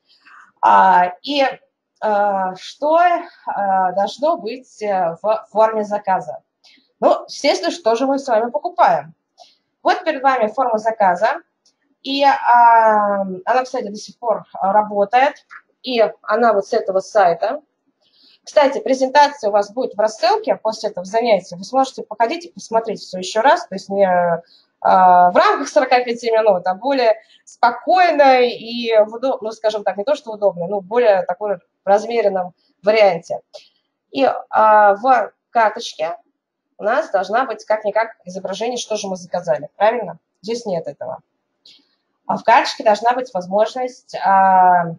A: А, и а, что а, должно быть в форме заказа? Ну, естественно, что же мы с вами покупаем? Вот перед вами форма заказа. И а, она, кстати, до сих пор работает. И она вот с этого сайта. Кстати, презентация у вас будет в рассылке после этого занятия. Вы сможете походить и посмотреть все еще раз. То есть не а, в рамках сорока пяти минут, а более спокойно и, в, ну, скажем так, не то, что удобно, но более такой размеренном варианте. И а, в карточке у нас должна быть как-никак изображение, что же мы заказали. Правильно? Здесь нет этого. А в карточке должна быть возможность, а,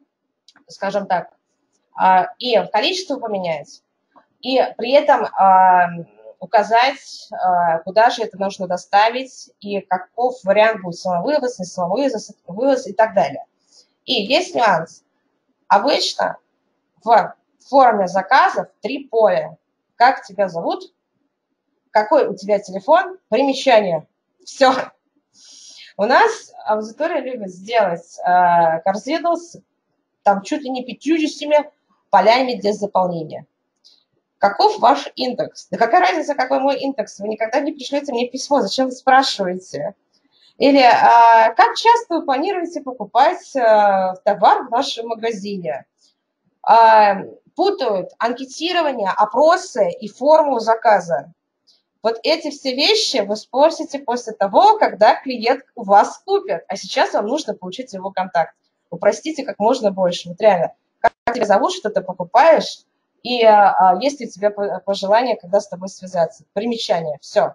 A: скажем так, а, и количество поменять, и при этом а, указать, а, куда же это нужно доставить, и каков вариант будет самовывоз, не самовывоз, вывоз и так далее. И есть нюанс. Обычно в форме заказов три поля. Как тебя зовут? Какой у тебя телефон? Примечание. Все. У нас аудитория любит сделать э, корзину с там чуть ли не пятьюдесятью полями для заполнения. Каков ваш индекс? Да какая разница, какой мой индекс? Вы никогда не пришлете мне письмо. Зачем вы спрашиваете? Или э, как часто вы планируете покупать э, товар в нашем магазине? Э, путают анкетирование, опросы и форму заказа. Вот эти все вещи вы спросите после того, когда клиент у вас купит. А сейчас вам нужно получить его контакт. Упростите как можно больше. Вот реально, как тебя зовут, что ты покупаешь, и а, есть ли у тебя пожелание, когда с тобой связаться. Примечание, все.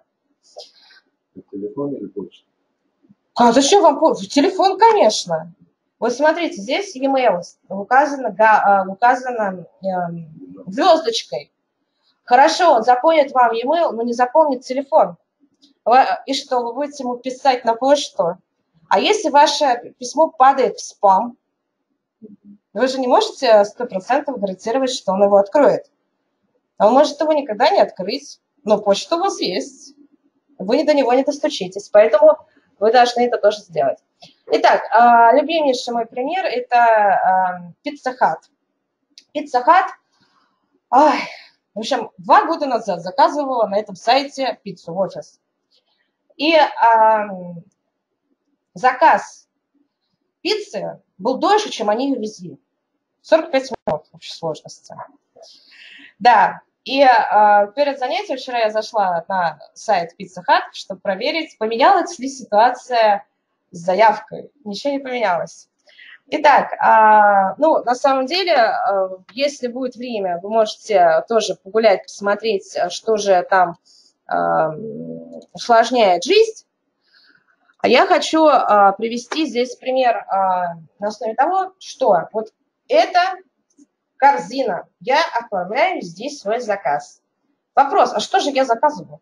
D: Телефон или почта?
A: А зачем вам почта? Телефон, конечно. Вот смотрите, здесь e-mail указано, указано э, звездочкой. Хорошо, он запомнит вам e-mail, но не запомнит телефон. И что, вы будете ему писать на почту? А если ваше письмо падает в спам, Вы же не можете сто процентов гарантировать, что он его откроет. Он может его никогда не открыть, но почта у вас есть. Вы до него не достучитесь, поэтому вы должны это тоже сделать. Итак, любимейший мой пример – это Pizza Hut. Pizza Hut, ай, в общем, два года назад заказывала на этом сайте пиццу в офис. И а, заказ пиццы был дольше, чем они ее везли. сорок пять минут в общей сложности. Да, и а, перед занятием вчера я зашла на сайт Pizza Hut, чтобы проверить, поменялась ли ситуация с заявкой. Ничего не поменялось. Итак, а, ну, на самом деле, а, если будет время, вы можете тоже погулять, посмотреть, что же там а, усложняет жизнь. А я хочу а, привести здесь пример а, на основе того, что вот это корзина. Я оформляю здесь свой заказ. Вопрос, а что же я заказываю?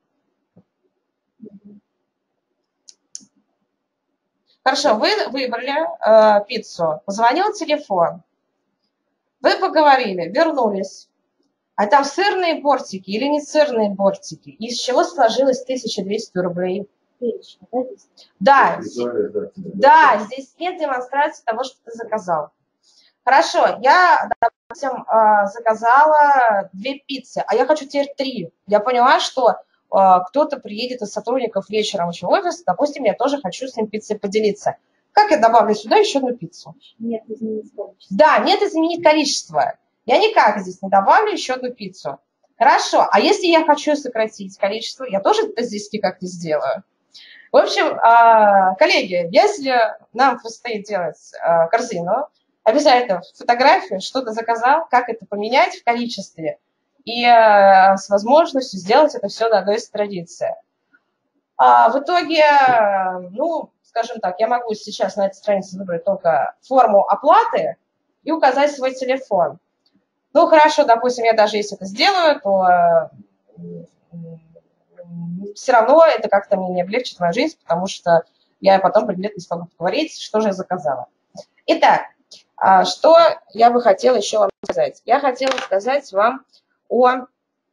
A: Хорошо, вы выбрали э, пиццу, позвонил телефон, вы поговорили, вернулись, а там сырные бортики или не сырные бортики, из чего сложилось тысяча двести рублей? Да, да, здесь нет демонстрации того, что ты заказал. Хорошо, я, допустим, заказала две пиццы, а я хочу теперь три. Я поняла, что кто-то приедет из сотрудников вечером еще в офис, допустим, я тоже хочу с ним пиццей поделиться. Как я добавлю сюда еще одну пиццу?
B: Нет, изменить количество.
A: Да, нет, изменить количество. Я никак здесь не добавлю еще одну пиццу. Хорошо, а если я хочу сократить количество, я тоже это здесь никак не сделаю. В общем, коллеги, если нам предстоит делать корзину, обязательно фотографию, что ты заказал, как это поменять в количестве, и э, с возможностью сделать это все на одной странице. А в итоге, ну, скажем так, я могу сейчас на этой странице выбрать только форму оплаты и указать свой телефон. Ну, хорошо, допустим, я даже если это сделаю, то э, все равно это как-то мне не облегчит мою жизнь, потому что я потом предметно смогу поговорить, что же я заказала. Итак, что я бы хотела еще вам сказать? Я хотела сказать вам о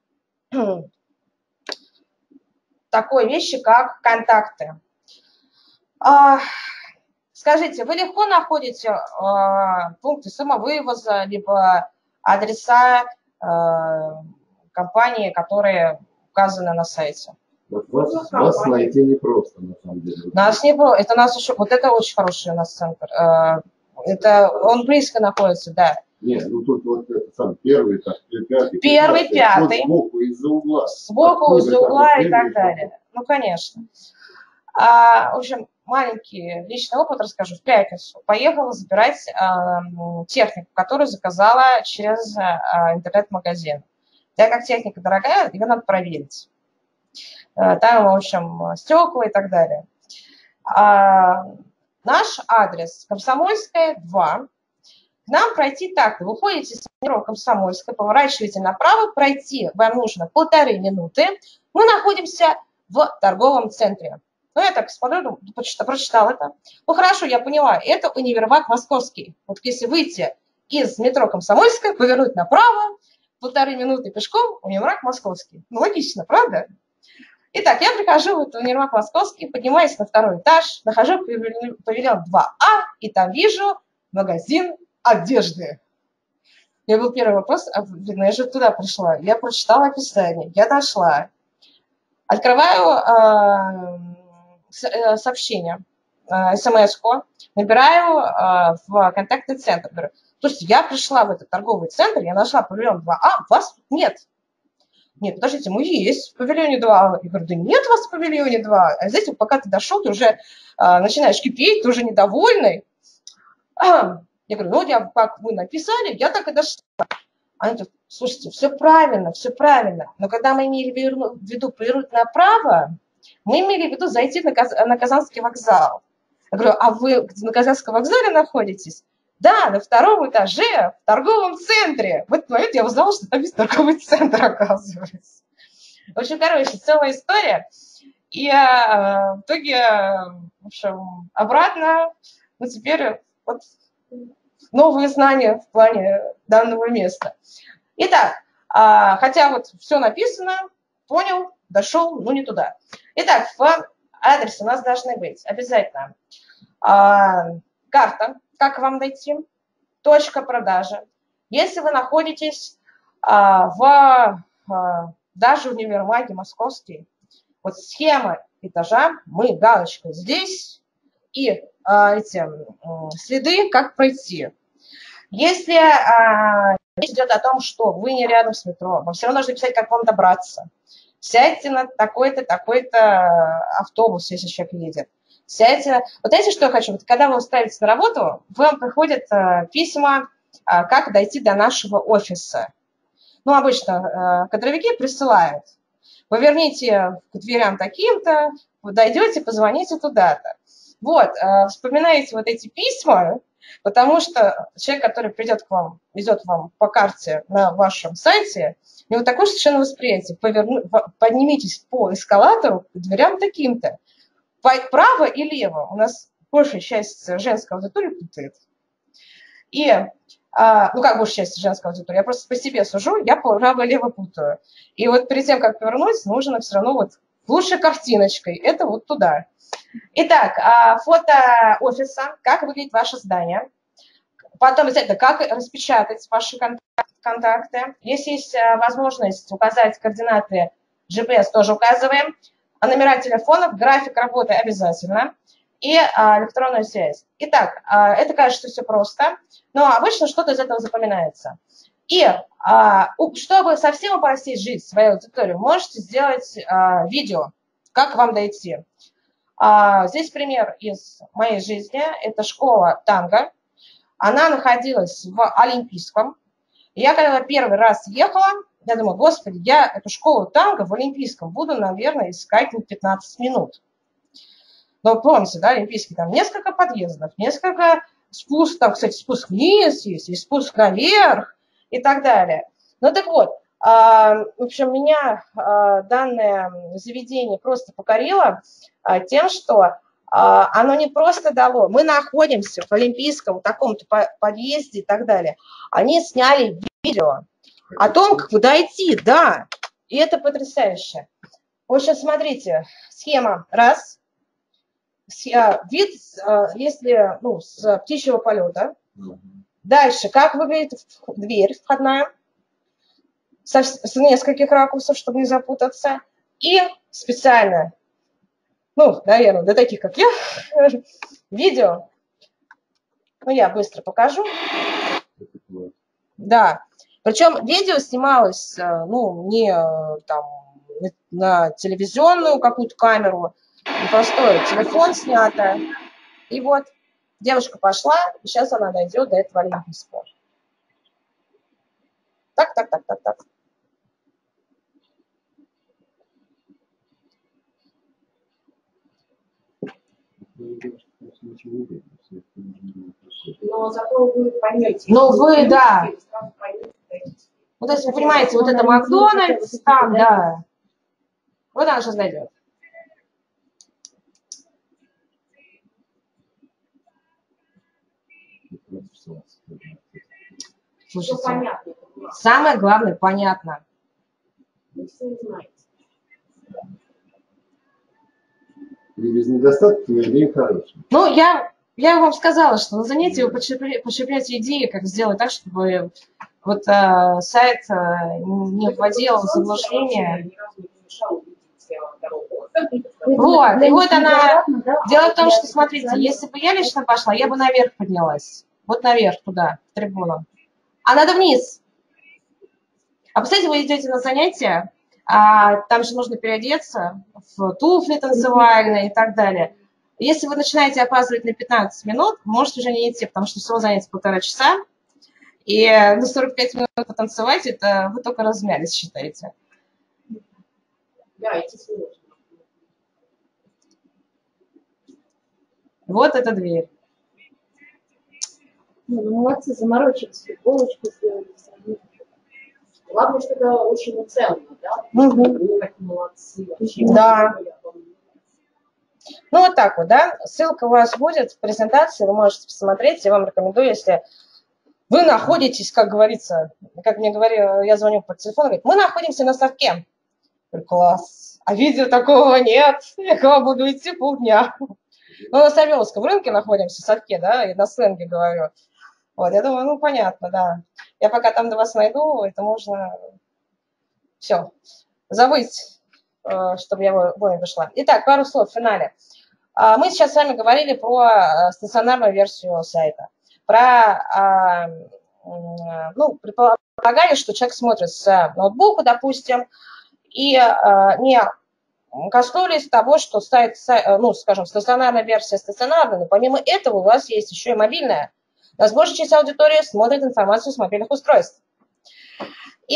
A: такой вещи, как контакты. Скажите, вы легко находите пункты самовывоза, либо адреса компании, которые указаны на сайте?
D: Вас, вас найти непросто, на самом деле.
A: Нас не про... Это нас еще... Вот это очень хороший у нас центр. Это... Он близко находится, да.
D: Нет, ну тут вот это сам первый, так, пятый.
A: Первый, пятый.
D: Сбоку, из-за угла.
A: Сбоку, из-за угла и так далее. Ну, конечно. А, в общем, маленький личный опыт расскажу. В пятницу поехала забирать а, технику, которую заказала через а, интернет-магазин. Так как техника дорогая, ее надо проверить. А, там, в общем, стекла и так далее. А, наш адрес Комсомольская, два. К нам пройти так. Вы выходите с метро Комсомольская, поворачиваете направо, пройти вам нужно полторы минуты. Мы находимся в торговом центре. Ну, я так смотрю, ну, прочитала, прочитала это. Ну, хорошо, я поняла. Это универмаг Московский. Вот если выйти из метро Комсомольская, повернуть направо, полторы минуты пешком, универмаг Московский. Ну, логично, правда? Итак, я прихожу в этот универмаг Московский, поднимаюсь на второй этаж, нахожу павильон два А, и там вижу магазин одежды. У меня был первый вопрос, а, блин, я же туда пришла. Я прочитала описание, я дошла. Открываю э, сообщение, э, смс-ку, набираю э, в контактный центр. Говорю, слушайте, я пришла в этот торговый центр, я нашла павильон два А, вас тут нет. Нет, подождите, мы есть в павильоне два. Я говорю, да нет вас в павильоне два. А знаете, пока ты дошел, ты уже э, начинаешь кипеть, ты уже недовольный. Я говорю, ну вот я, как вы написали, я так и дошла. Они говорят, слушайте, все правильно, все правильно. Но когда мы имели в виду повернуть направо, мы имели в виду зайти на, Каз... на Казанский вокзал. Я говорю, а вы на Казанском вокзале находитесь? Да, на втором этаже, в торговом центре. В этот момент я узнала, что там есть торговый центр, оказывается. В общем, короче, целая история. И а, в итоге, в общем, обратно, ну теперь вот новые знания в плане данного места. Итак, а, хотя вот все написано, понял, дошел, но не туда. Итак, в адресе у нас должны быть обязательно а, карта, как вам дойти, точка продажи. Если вы находитесь а, в а, даже в универмаге московский, вот схема этажа, мы галочкой здесь и а, эти а, следы, как пройти. Если а, речь идет о том, что вы не рядом с метро, вам все равно нужно писать, как вам добраться. Сядьте на такой-то, такой-то автобус, если человек едет. Сядьте на... Вот знаете, что я хочу? Вот когда вы устраиваетесь на работу, вам приходят а, письма, а, как дойти до нашего офиса. Ну, обычно а, кадровики присылают. Поверните к дверям таким-то, вы дойдете, позвоните туда-то. Вот, а, вспоминаете вот эти письма, потому что человек, который придет к вам, идет вам по карте на вашем сайте, у него такое совершенно восприятие. Поверну, поднимитесь по эскалатору к дверям таким-то. Право и лево. У нас большая часть женской аудитории путает. И, а, ну как большая часть женской аудитории, я просто по себе сужу, я право и лево путаю. И вот перед тем, как повернуть, нужно все равно вот лучшей картиночкой. Это вот туда. Итак, фото офиса, как выглядит ваше здание. Потом, обязательно, как распечатать ваши контакты. Если есть возможность указать координаты джи пи эс, тоже указываем. А номера телефонов, график работы обязательно. И а, электронную связь. Итак, а, это кажется все просто, но обычно что-то из этого запоминается. И а, чтобы совсем упростить жизнь своей аудитории, можете сделать а, видео, как вам дойти. А, здесь пример из моей жизни. Это школа танго. Она находилась в Олимпийском. И я когда первый раз ехала, я думала, господи, я эту школу танго в Олимпийском буду, наверное, искать на пятнадцать минут. Но помните, да, Олимпийский, там несколько подъездов, несколько спусков, там, кстати, спуск вниз есть, и спуск наверх и так далее. Ну так вот, в общем, меня данное заведение просто покорило тем, что оно не просто дало, мы находимся в Олимпийском таком-то подъезде и так далее. Они сняли видео о том, как дойти, да, и это потрясающе. В общем, смотрите, схема, раз, вид, если, ну, с птичьего полета. Дальше, как выглядит дверь входная, со, с нескольких ракурсов, чтобы не запутаться. И специально, ну, наверное, для таких, как я, видео. Ну, я быстро покажу. Да. Причем видео снималось, ну, не там на телевизионную какую-то камеру, не простой телефон снято. И вот девушка пошла, и сейчас она дойдет до этого Олимпийского. Так, так, так, так, так.
C: Но зато вы поймете.
A: Ну, вы, да. Ну, то есть, вы понимаете, вот это Макдональдс, там, да. Вот она сейчас дойдет. Слушайте, самое главное, понятно.
C: Вы все знаете.
D: И без недостатков идеи хорошие.
A: Ну, я, я вам сказала, что на занятии вы почерпнете идеи, как сделать так, чтобы вот э, сайт э, не вводил в заблуждение. Вот, и вот она... Дело в том, что, смотрите, если бы я лично пошла, я бы наверх поднялась. Вот наверх, туда, в трибуну. А надо вниз. А представляете, вы идете на занятия, а там же нужно переодеться в туфли танцевальные и так далее. Если вы начинаете опаздывать на пятнадцать минут, можете уже не идти, потому что всего занятия полтора часа. И на сорок пять минут потанцевать, это вы только размялись, считаете.
C: Да, идти сложно.
A: Вот эта дверь.
B: Ну, молодцы, заморочились, футболочку сделали.
C: Главное, что это очень ценно, да?
A: Угу.
C: Вы так молодцы.
A: Да. Ну, вот так вот, да. Ссылка у вас будет в презентации, вы можете посмотреть. Я вам рекомендую, если вы находитесь, как говорится, как мне говорили, я звоню по телефону, говорит, мы находимся на совке. Класс. А видео такого нет. Я кого буду идти полдня. Ну, на Савеловском рынке находимся, в совке, да, и на сленге говорю. Вот, я думаю, ну, понятно, да. Я пока там до вас найду, это можно все, забыть, чтобы я вон дошла. Итак, пару слов в финале. Мы сейчас с вами говорили про стационарную версию сайта. Про, ну, предполагали, что человек смотрит с ноутбука, допустим, и не коснулись того, что сайт, ну, скажем, стационарная версия стационарная, но помимо этого у вас есть еще и мобильная. У нас большая часть аудитории смотрит информацию с мобильных устройств. И,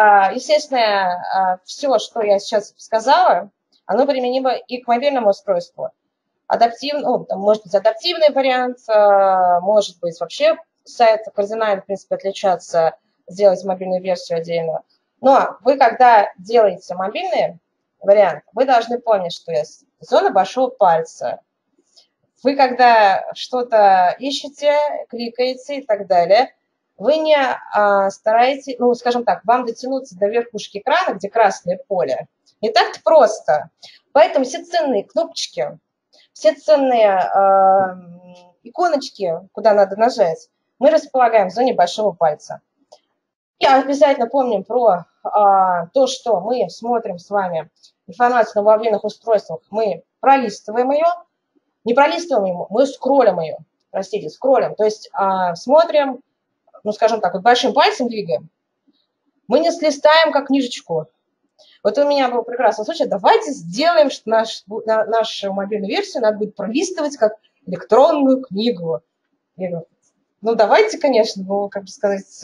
A: естественно, все, что я сейчас сказала, оно применимо и к мобильному устройству. Адаптивный, ну, там может быть адаптивный вариант, может быть вообще сайт кардинально, в принципе, отличаться, сделать мобильную версию отдельно. Но вы, когда делаете мобильный вариант, вы должны помнить, что есть зона большого пальца. Вы, когда что-то ищете, кликаете и так далее, вы не а, стараетесь, ну, скажем так, вам дотянуться до верхушки экрана, где красное поле, не так-то просто. Поэтому все ценные кнопочки, все ценные э, иконочки, куда надо нажать, мы располагаем в зоне большого пальца. И обязательно помним про э, то, что мы смотрим с вами информацию на мобильных устройствах, мы пролистываем ее, не пролистываем ее, мы скроллим ее, простите, скроллим, то есть э, смотрим, ну, скажем так, вот большим пальцем двигаем, мы не слистаем как книжечку. Вот у меня был прекрасный случай, давайте сделаем, что наш, на, нашу мобильную версию надо будет пролистывать как электронную книгу. Я говорю, ну, давайте, конечно, но, как бы сказать,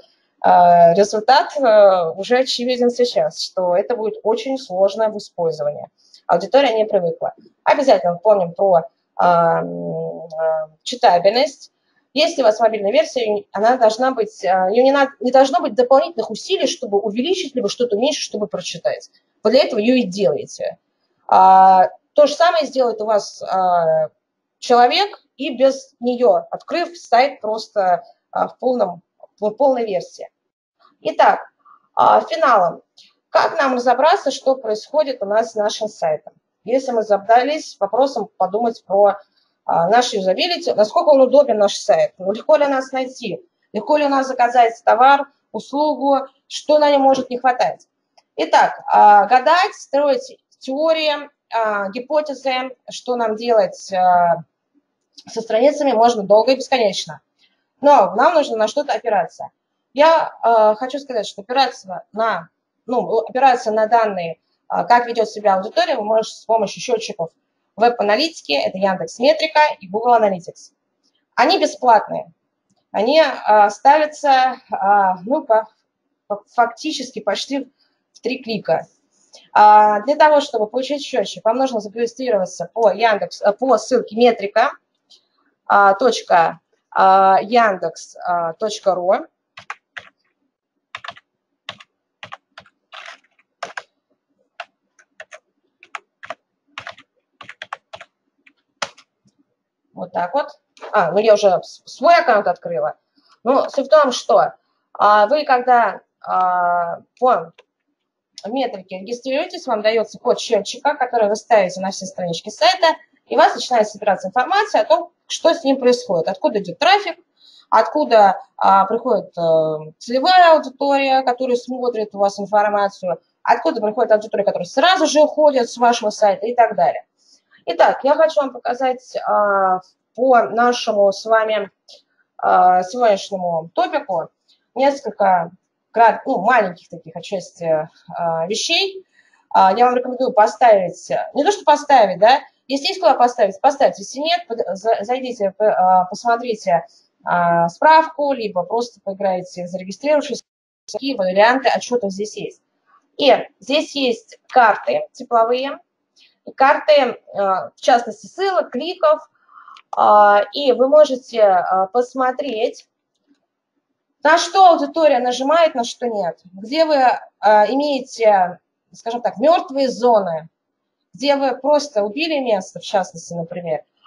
A: результат уже очевиден сейчас, что это будет очень сложно в использовании. Аудитория не привыкла. Обязательно помним про читабельность. Если у вас мобильная версия, она должна быть, ее не, надо, не должно быть дополнительных усилий, чтобы увеличить, либо что-то уменьшить, чтобы прочитать. Вот для этого ее и делаете. А, то же самое сделает у вас а, человек и без нее, открыв сайт просто а, в, полном, в полной версии. Итак, а, финалом. Как нам разобраться, что происходит у нас с нашим сайтом? Если мы задались вопросом подумать про наш юзабилити, насколько он удобен, наш сайт, ну, легко ли нас найти, легко ли у нас заказать товар, услугу, что на нем может не хватать. Итак, гадать, строить теории, гипотезы, что нам делать со страницами можно долго и бесконечно. Но нам нужно на что-то опираться. Я хочу сказать, что опираться на, ну, опираться на данные, как ведет себя аудитория, вы можете с помощью счетчиков веб-аналитики, это Яндекс.Метрика и Google Analytics. Они бесплатные. Они а, ставятся а, ну, по, по, фактически почти в три клика. А, для того, чтобы получить счетчик, вам нужно зарегистрироваться по, Яндекс, по ссылке метрика точка яндекс точка ру. Вот так вот. А, ну я уже свой аккаунт открыла. Ну, суть в том, что а, вы, когда а, по метрике регистрируетесь, вам дается код счетчика, который вы ставите на все странички сайта, и у вас начинает собираться информация о том, что с ним происходит, откуда идет трафик, откуда а, приходит а, целевая аудитория, которая смотрит у вас информацию, откуда приходит аудитория, которая сразу же уходит с вашего сайта и так далее. Итак, я хочу вам показать а, по нашему с вами а, сегодняшнему топику несколько ну, маленьких таких отчасти а, вещей. А, я вам рекомендую поставить, не то что поставить, да, если есть куда поставить, поставьте, если нет, зайдите, посмотрите а, справку, либо просто поиграйте, зарегистрировавшись, какие варианты отчетов здесь есть. И здесь есть карты тепловые, карты, в частности, ссылок, кликов, и вы можете посмотреть, на что аудитория нажимает, на что нет, где вы имеете, скажем так, мертвые зоны, где вы просто убили место, в частности, например,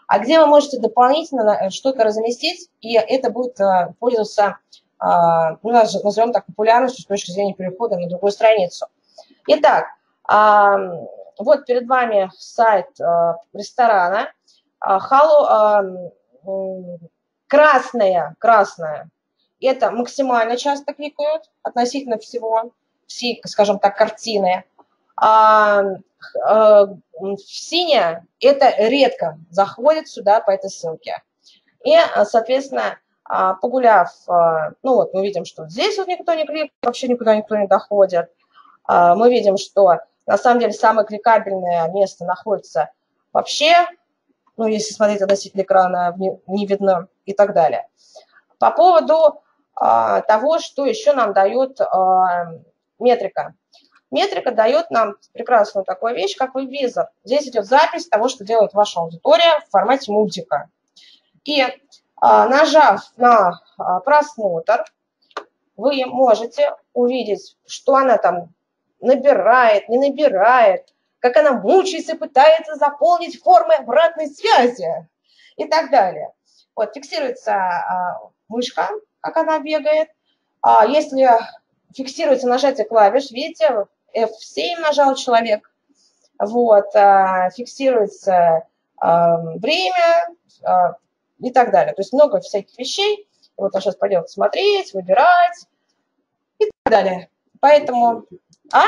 A: а где вы можете дополнительно что-то разместить, и это будет пользоваться, ну, назовем так, популярностью с точки зрения перехода на другую страницу. Итак, вот перед вами сайт ресторана. Hello, красная, красная. Это максимально часто кликают относительно всего, всей, скажем так, картины. А, а, синяя – это редко заходит сюда по этой ссылке. И, соответственно, погуляв, ну вот мы видим, что здесь вот никто не кликает, вообще никуда никто не доходит. Мы видим, что на самом деле самое кликабельное место находится вообще, ну если смотреть относительно экрана, не видно и так далее. По поводу а, того, что еще нам дает а, метрика. Метрика дает нам прекрасную такую вещь, как веб-визор. Здесь идет запись того, что делает ваша аудитория в формате мультика. И а, нажав на а, просмотр, вы можете увидеть, что она там набирает, не набирает, как она мучается, пытается заполнить формы обратной связи и так далее. Вот, фиксируется а, мышка, как она бегает. А, если фиксируется нажатие клавиш, видите, эф семь нажал человек, вот, а, фиксируется а, время а, и так далее. То есть много всяких вещей. Вот он сейчас пойдет смотреть, выбирать и так далее. Поэтому... А?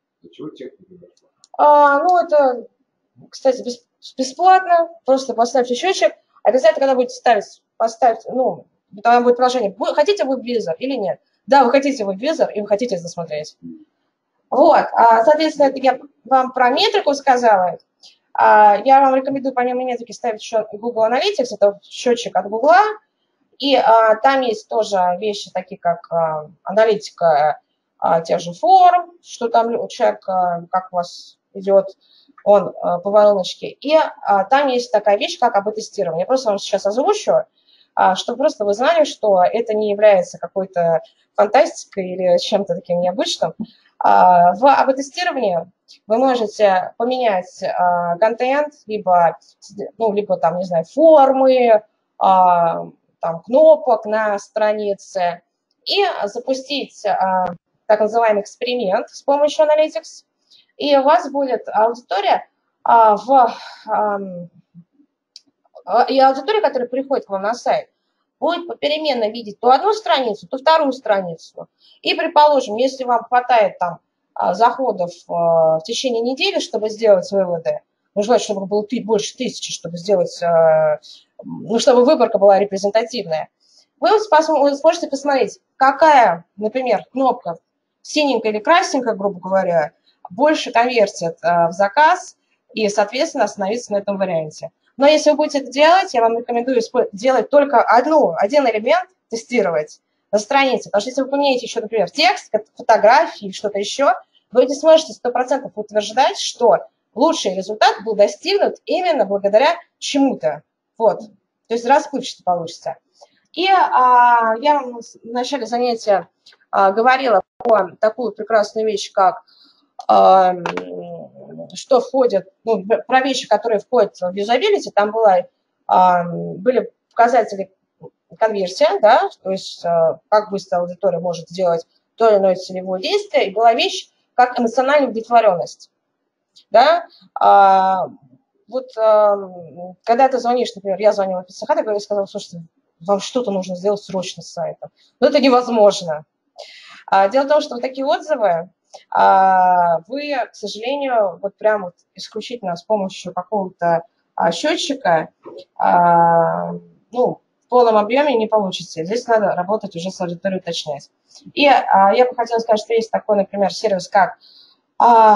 A: а? Ну, это, кстати, бесплатно. Просто поставьте счетчик. Обязательно, когда будете ставить, поставьте, ну, там будет приложение, хотите веб-визор или нет? Да, вы хотите веб-визор и вы хотите засмотреть. Вот, соответственно, это я вам про метрику сказала. Я вам рекомендую помимо метрики ставить еще Google Analytics, это счетчик от Google. И а, там есть тоже вещи такие, как а, аналитика а, тех же форм, что там человек, а, как у вас идет он а, по вороночке. И а, там есть такая вещь, как АБ-тестирование. Я просто вам сейчас озвучу, а, чтобы просто вы знали, что это не является какой-то фантастикой или чем-то таким необычным. А, в АБ-тестировании вы можете поменять а, контент, либо, ну, либо там, не знаю, формы, а, там, кнопок на странице и запустить а, так называемый эксперимент с помощью Analytics. И у вас будет аудитория, а, в, а, и аудитория, которая приходит к вам на сайт, будет попеременно видеть то одну страницу, то вторую страницу. И, предположим, если вам хватает там заходов а, в течение недели, чтобы сделать выводы, ну, желательно, чтобы было больше тысячи, чтобы сделать... А, ну, чтобы выборка была репрезентативная, вы сможете посмотреть, какая, например, кнопка синенькая или красненькая, грубо говоря, больше конвертит в заказ и, соответственно, остановиться на этом варианте. Но если вы будете это делать, я вам рекомендую делать только одну, один элемент, тестировать на странице, потому что если вы поменяете еще, например, текст, фотографии или что-то еще, вы не сможете сто процентов утверждать, что лучший результат был достигнут именно благодаря чему-то. Вот, то есть расплывчато получится. И а, я вам в начале занятия а, говорила про такую прекрасную вещь, как а, что входит, ну, про вещи, которые входят в юзабилити. Там была, а, были показатели конверсия, да, то есть а, как быстро аудитория может сделать то или иное целевое действие, и была вещь как эмоциональная удовлетворенность, да. А, Вот э, когда ты звонишь, например, я звонила в Пицца Хат, и сказала, слушайте, вам что-то нужно сделать срочно с сайтом. Но это невозможно. А, дело в том, что вот такие отзывы а, вы, к сожалению, вот прям вот исключительно с помощью какого-то а, счетчика а, ну, в полном объеме не получите. Здесь надо работать уже с аудиторией, уточнять. И а, я бы хотела сказать, что есть такой, например, сервис, как а,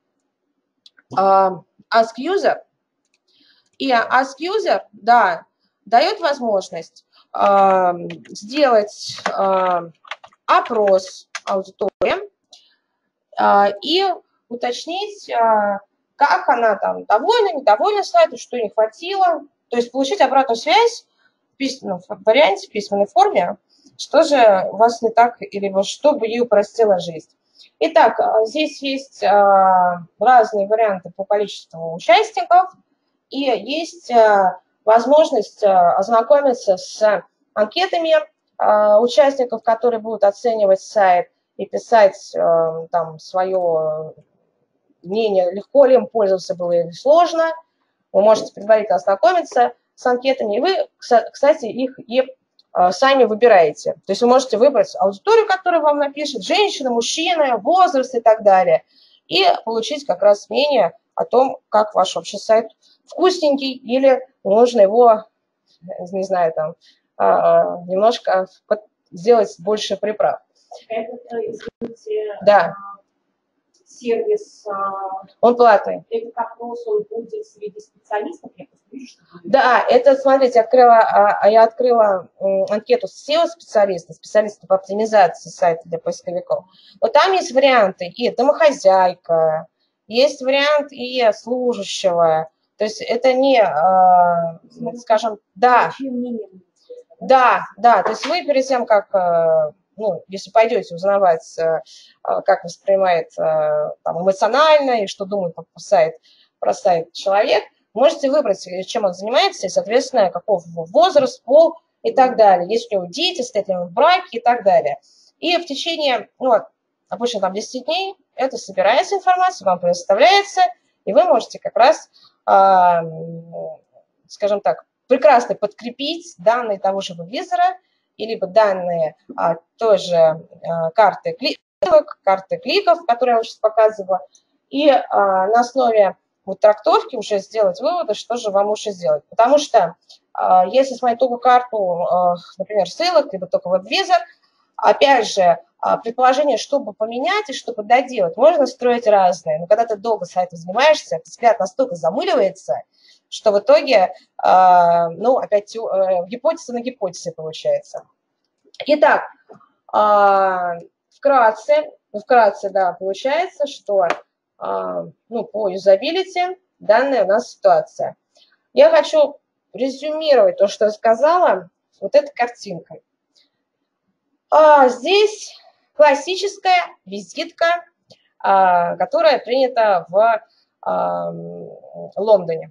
A: а, AskUser. И AskUser, да, дает возможность э, сделать э, опрос аудитории э, и уточнить, э, как она там довольна, недовольна сайтом, что не хватило. То есть получить обратную связь в письменном варианте, в письменной форме, что же у вас не так, или что бы ей упростило жизнь. Итак, здесь есть э, разные варианты по количеству участников. И есть возможность ознакомиться с анкетами участников, которые будут оценивать сайт и писать там свое мнение, легко ли им пользоваться было или сложно. Вы можете предварительно ознакомиться с анкетами, и вы, кстати, их и сами выбираете. То есть вы можете выбрать аудиторию, которая вам напишет, женщина, мужчина, возраст и так далее, и получить как раз мнение о том, как ваш вообще сайт вкусненький или нужно его, не знаю, там, немножко сделать больше приправ.
C: Это, извините,
A: да.
C: сервис,
A: он платный.
C: Этот опрос, он будет среди специалистов? Я просто вижу, что будет.
A: Да, это, смотрите, открыла, я открыла анкету сео-специалистов, специалистов по оптимизации сайта для поисковиков. Вот там есть варианты и домохозяйка, есть вариант и служащего. То есть это не, скажем, да, да, да, то есть вы перед тем, как, ну, если пойдете узнавать, как воспринимает там, эмоционально и что думает про сайт, про сайт человек, можете выбрать, чем он занимается, и, соответственно, каков его возраст, пол и так далее. Есть у него дети, стоит ли он в браке и так далее. И в течение, ну, обычно там десять дней это собирается информация, вам предоставляется, и вы можете как раз, скажем так, прекрасно подкрепить данные того же визора, либо данные а, той же а, карты кликов, карты кликов, которые я сейчас показывала, и а, на основе вот, трактовки уже сделать выводы, что же вам лучше сделать. Потому что а, если смотреть только карту, а, например, ссылок, либо только веб-визор, опять же, а, предположение, чтобы поменять и чтобы доделать, можно строить разные. Но когда ты долго сайтом занимаешься, взгляд настолько замыливается, что в итоге, э, ну, опять э, гипотеза на гипотезе получается. Итак, э, вкратце, вкратце, да, получается, что э, ну, по юзабилити данная у нас ситуация. Я хочу резюмировать то, что я сказала, вот этой картинкой. А здесь классическая визитка, э, которая принята в э, Лондоне.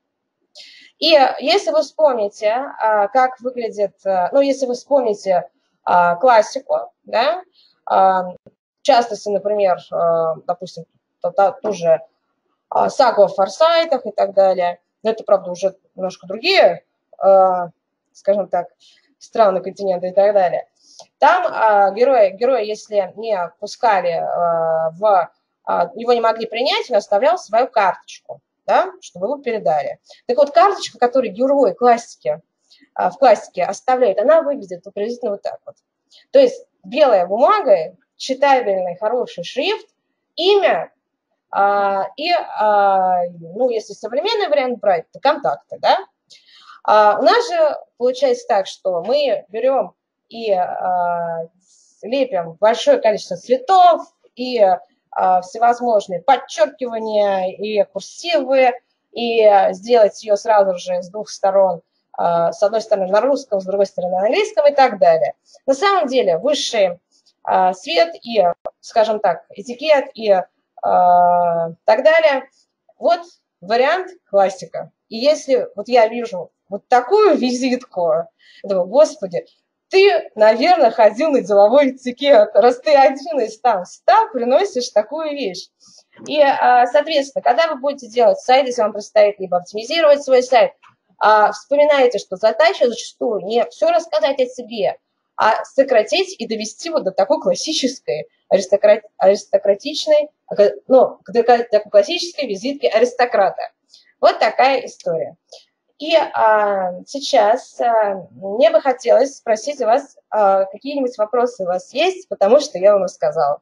A: И если вы вспомните, как выглядит, ну, если вы вспомните классику, да, в частности, например, допустим, ту же сагу о форсайтах и так далее, но это, правда, уже немножко другие, скажем так, страны, континенты и так далее, там герои, герои, если не пускали в, его не могли принять, он оставлял свою карточку. Да, чтобы его передали. Так вот, карточка, которую герой классики, в классике оставляет, она выглядит приблизительно вот так вот. То есть белая бумага, читабельный, хороший шрифт, имя а, и, а, ну, если современный вариант брать, то контакты, да. А у нас же получается так, что мы берем и а, лепим большое количество цветов и всевозможные подчеркивания и курсивы, и сделать ее сразу же с двух сторон, с одной стороны на русском, с другой стороны на английском и так далее. На самом деле высший свет и, скажем так, этикет и так далее, вот вариант классика. И если вот я вижу вот такую визитку, я думаю, господи, ты, наверное, ходил на деловой этикет, раз ты один из там ста приносишь такую вещь. И, соответственно, когда вы будете делать сайт, если вам предстоит либо оптимизировать свой сайт, вспоминайте, что задача зачастую не все рассказать о себе, а сократить и довести вот до такой классической, аристократ, аристократичной, ну, до такой классической визитки аристократа. Вот такая история. И а, сейчас а, мне бы хотелось спросить у вас, а, какие-нибудь вопросы у вас есть, потому что я вам рассказала.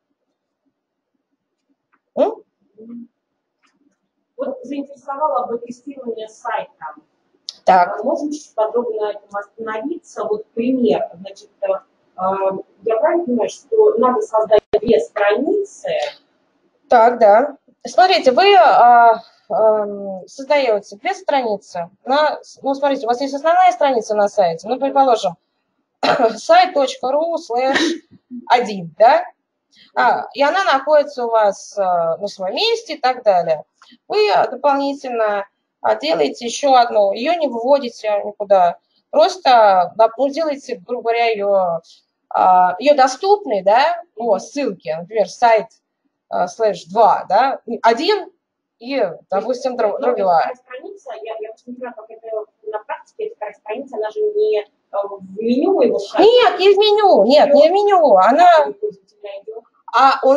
A: М?
C: Вот заинтересовало бы тестирование сайта.
A: Так.
C: Можем чуть подробно на этом остановиться? Вот пример. Значит, я правильно понимаю, что надо создать две страницы?
A: Так, да. Смотрите, вы а, а, создаете две страницы. На, ну, смотрите, у вас есть основная страница на сайте, ну, предположим, сайт.ру слэш один, да? А, и она находится у вас а, на своем месте и так далее. Вы дополнительно а делаете еще одну, ее не выводите никуда, просто ну, делаете, грубо говоря, ее, ее доступной, да, по ссылке, например, сайт слэш два, да, один и, допустим, другая.
C: Страница, я, я просто не знаю, как это на практике, эта вторая страница, она же не в меню его сайта.
A: Нет, не в меню, нет, не в меню, она... А он,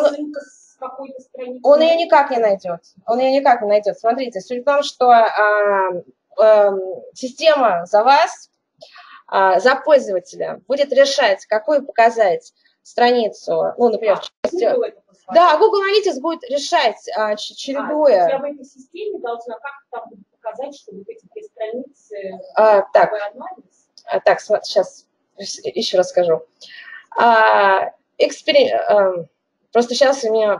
A: он ее никак не найдет. Он ее никак не найдет. Смотрите, суть в том, что а, а, система за вас, а, за пользователя, будет решать, какую показать страницу. Ну, например,
C: а, Google
A: да, Google Analytics будет решать, а, чередуя.
C: А, я в этой системе должна как-то там показать, что вот эти две страницы.
A: А, так, а, так, сейчас еще раз скажу. А, экспери... а, Просто сейчас у меня,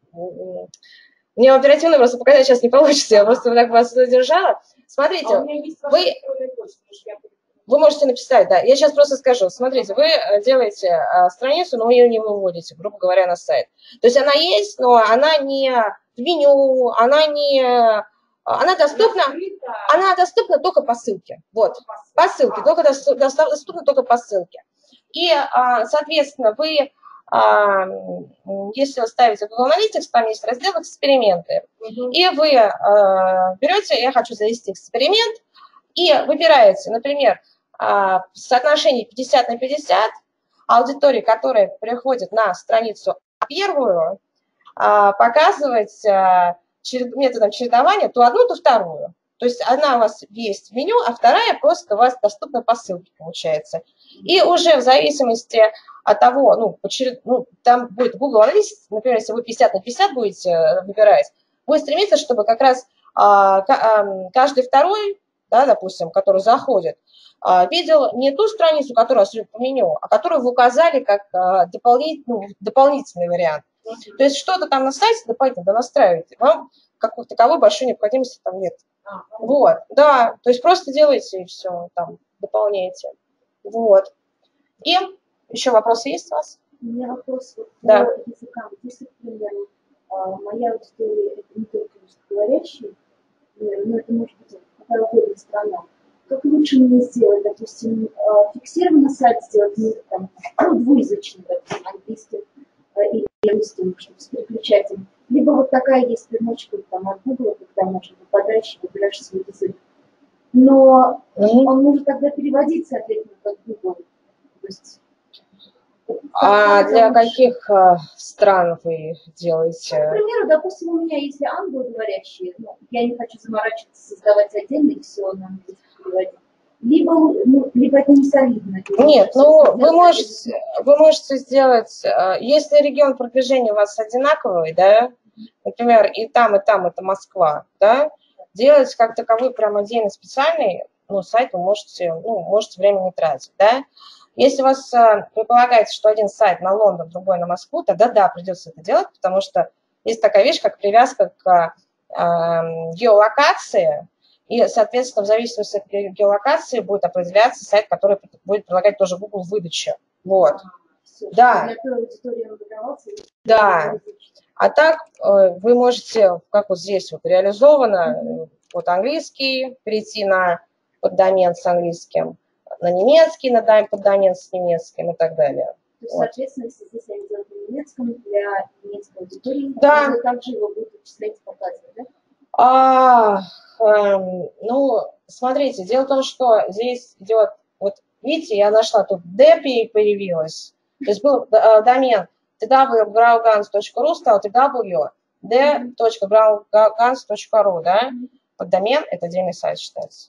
A: мне оперативно просто показать сейчас не получится, я просто так вас задержала. Смотрите,
C: а у меня есть
A: вы, вы можете написать, да, я сейчас просто скажу. Смотрите, вы делаете а, страницу, но вы ее не выводите, грубо говоря, на сайт. То есть она есть, но она не в меню, она не... Она доступна, она доступна только по ссылке. Вот, по ссылке, только доступна только по ссылке. И, соответственно, вы... Если вы ставите Google Analytics, там есть раздел «Эксперименты». Uh-huh. И вы э, берете, я хочу завести эксперимент, и выбираете, например, э, соотношение пятьдесят на пятьдесят аудитории, которая приходит на страницу первую, э, показывать э, черед, методом чередования то одну, то вторую. То есть одна у вас есть в меню, а вторая просто у вас доступна по ссылке, получается. И уже в зависимости от того, ну, почеред... ну там будет Google Analytics, например, если вы пятьдесят на пятьдесят будете выбирать, будет стремиться, чтобы как раз а, каждый второй, да, допустим, который заходит, а, видел не ту страницу, которая идет по меню, а которую вы указали как а, дополнительный, ну, дополнительный вариант. То есть что-то там на сайте дополнительно настраиваете, вам какой-то таковой большой необходимости там нет. А, вот, да, то есть просто делаете и все, там, дополняете. Вот. И еще вопросы есть у вас?
B: У меня вопрос вот
A: да.
B: по языкам. Если, к примеру, моя аудитория это не только русскоговорящие, но это может быть какая угодно страна, как лучше мне сделать, допустим, фиксированный сайт сделать, ну, там, ну, двуязычный, допустим, английским или русским, чтобы с переключателем. Либо вот такая есть примочка там, от Google, когда можно попадающий выбираешь свой язык. Но mm-hmm. он может тогда переводить, соответственно, как Google. То есть,
A: а для каких а, стран вы делаете?
B: Ну, к примеру, допустим, у меня если англоговорящие, ну, я не хочу заморачиваться, создавать отдельно и все на английский переводить. Либо, ну, либо это не солидно.
A: Нет, ну вы можете, вы можете сделать, если регион продвижения у вас одинаковый, да, например, и там, и там это Москва, да, делать как таковой прям отдельно специальный, ну, сайт вы можете, ну, можете время не тратить, да. Если у вас предполагается, что один сайт на Лондон, другой на Москву, тогда да, придется это делать, потому что есть такая вещь, как привязка к э, геолокации, и, соответственно, в зависимости от геолокации будет определяться сайт, который будет предлагать тоже Google выдачу. Вот.
B: Все,
A: да. Да. А так вы можете, как вот здесь вот реализовано, mm-hmm. вот английский, перейти на поддомен с английским, на немецкий, на поддомен с немецким и так далее.
B: То есть, вот. Соответственно, если здесь они делают на немецком, для немецкой аудитории,
A: да.
B: то также его будут вычислять и показывать, да?
A: А, э, ну, смотрите, дело в том, что здесь идет, вот видите, я нашла, тут D появилась, то есть был э, домен ти дабл ю точка braugans точка ру, стал ти дабл ю ди точка braugans точка ру, да, поддомен – это отдельный сайт считается.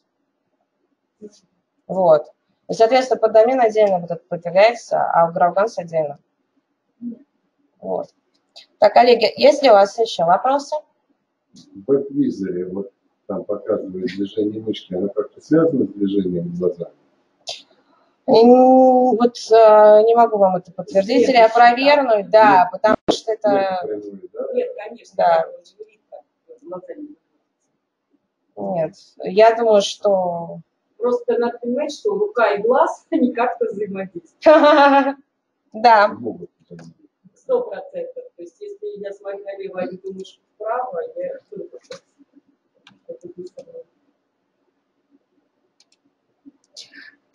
A: Вот. И, соответственно, поддомен отдельно вот подвигается, а в Braugans отдельно. Вот. Так, коллеги, есть ли у вас еще вопросы?
D: В веб-визоре вот там показывает движение мышки, оно как-то связано с движением глаза?
A: Вот э, не могу вам это подтвердить или опровергнуть, да, нет, потому что это...
C: Нет, да? нет конечно,
A: да. Нет, я думаю, что...
C: Просто надо понимать, что рука и глаз, они как-то взаимодействуют.
A: Да.
C: Сто процентов. То есть, если я смотрю налево, а не думаю, что вправо, я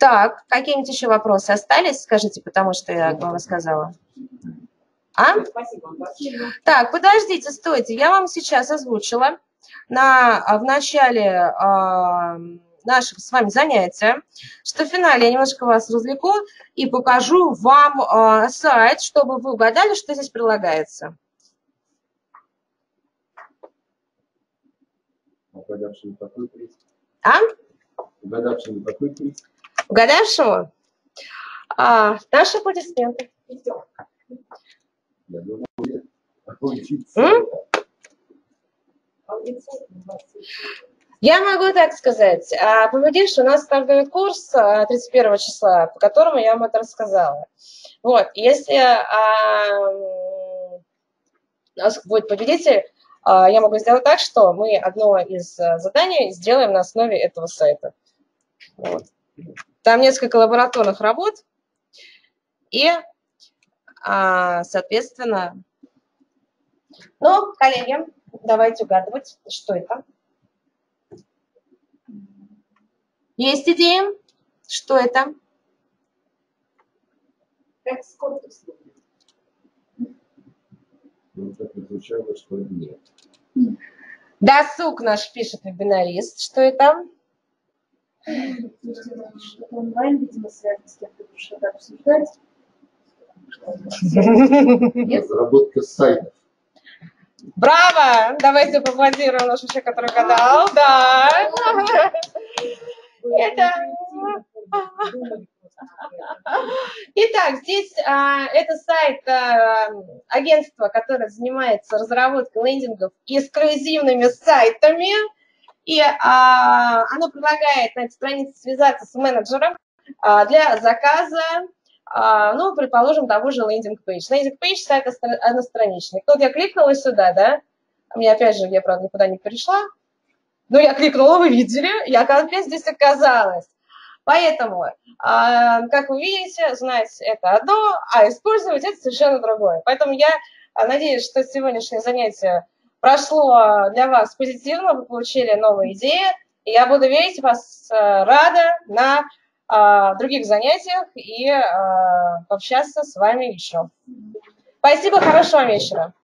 A: Так, какие-нибудь еще вопросы остались? Скажите, потому что я вам рассказала. А?
C: Спасибо. Спасибо.
A: Так, подождите, стойте. Я вам сейчас озвучила на, в начале э, нашего с вами занятия, что в финале я немножко вас развлеку и покажу вам э, сайт, чтобы вы угадали, что здесь прилагается.
D: Угадавшему такой приз.
A: А?
D: Угадавшему такой приз.
A: Угадавшему? А, наши аплодисменты.
C: Идем.
D: Я думаю, нет. Аудит
A: М?
D: сайта.
A: Я могу так сказать. А, победивший у нас стартовый курс а, тридцать первого числа, по которому я вам это рассказала. Вот, если а, у нас будет победитель, а, я могу сделать так, что мы одно из а, заданий сделаем на основе этого сайта. Вот. Там несколько лабораторных работ, и, а, соответственно, ну, коллеги, давайте угадывать, что это. Есть идеи? Что это?
C: Как сколько слов?
D: Ну, так звучало, что нет.
A: Досуг наш пишет вебинарист. Что это?
B: Что-то онлайн, видимо, связано с тем, кто что-то обсуждать.
D: Разработка сайтов.
A: Браво! Давайте поаплодируем нашему человеку, который угадал. Да. Это... Итак, здесь а, это сайт а, агентства, которое занимается разработкой лендингов и эксклюзивными сайтами. И а, оно предлагает на этой странице связаться с менеджером а, для заказа, а, ну, предположим, того же лендинг-пейдж. Лендинг-пейдж сайт одностраничный. Вот я кликнула сюда, да, у меня опять же, я, правда, никуда не перешла, но я кликнула, вы видели, я опять здесь оказалась. Поэтому, а, как вы видите, знать это одно, а использовать это совершенно другое. Поэтому я надеюсь, что сегодняшнее занятие прошло для вас позитивно, вы получили новые идеи, и я буду видеть вас рада на а, других занятиях и а, пообщаться с вами еще. Спасибо, хорошего вечера.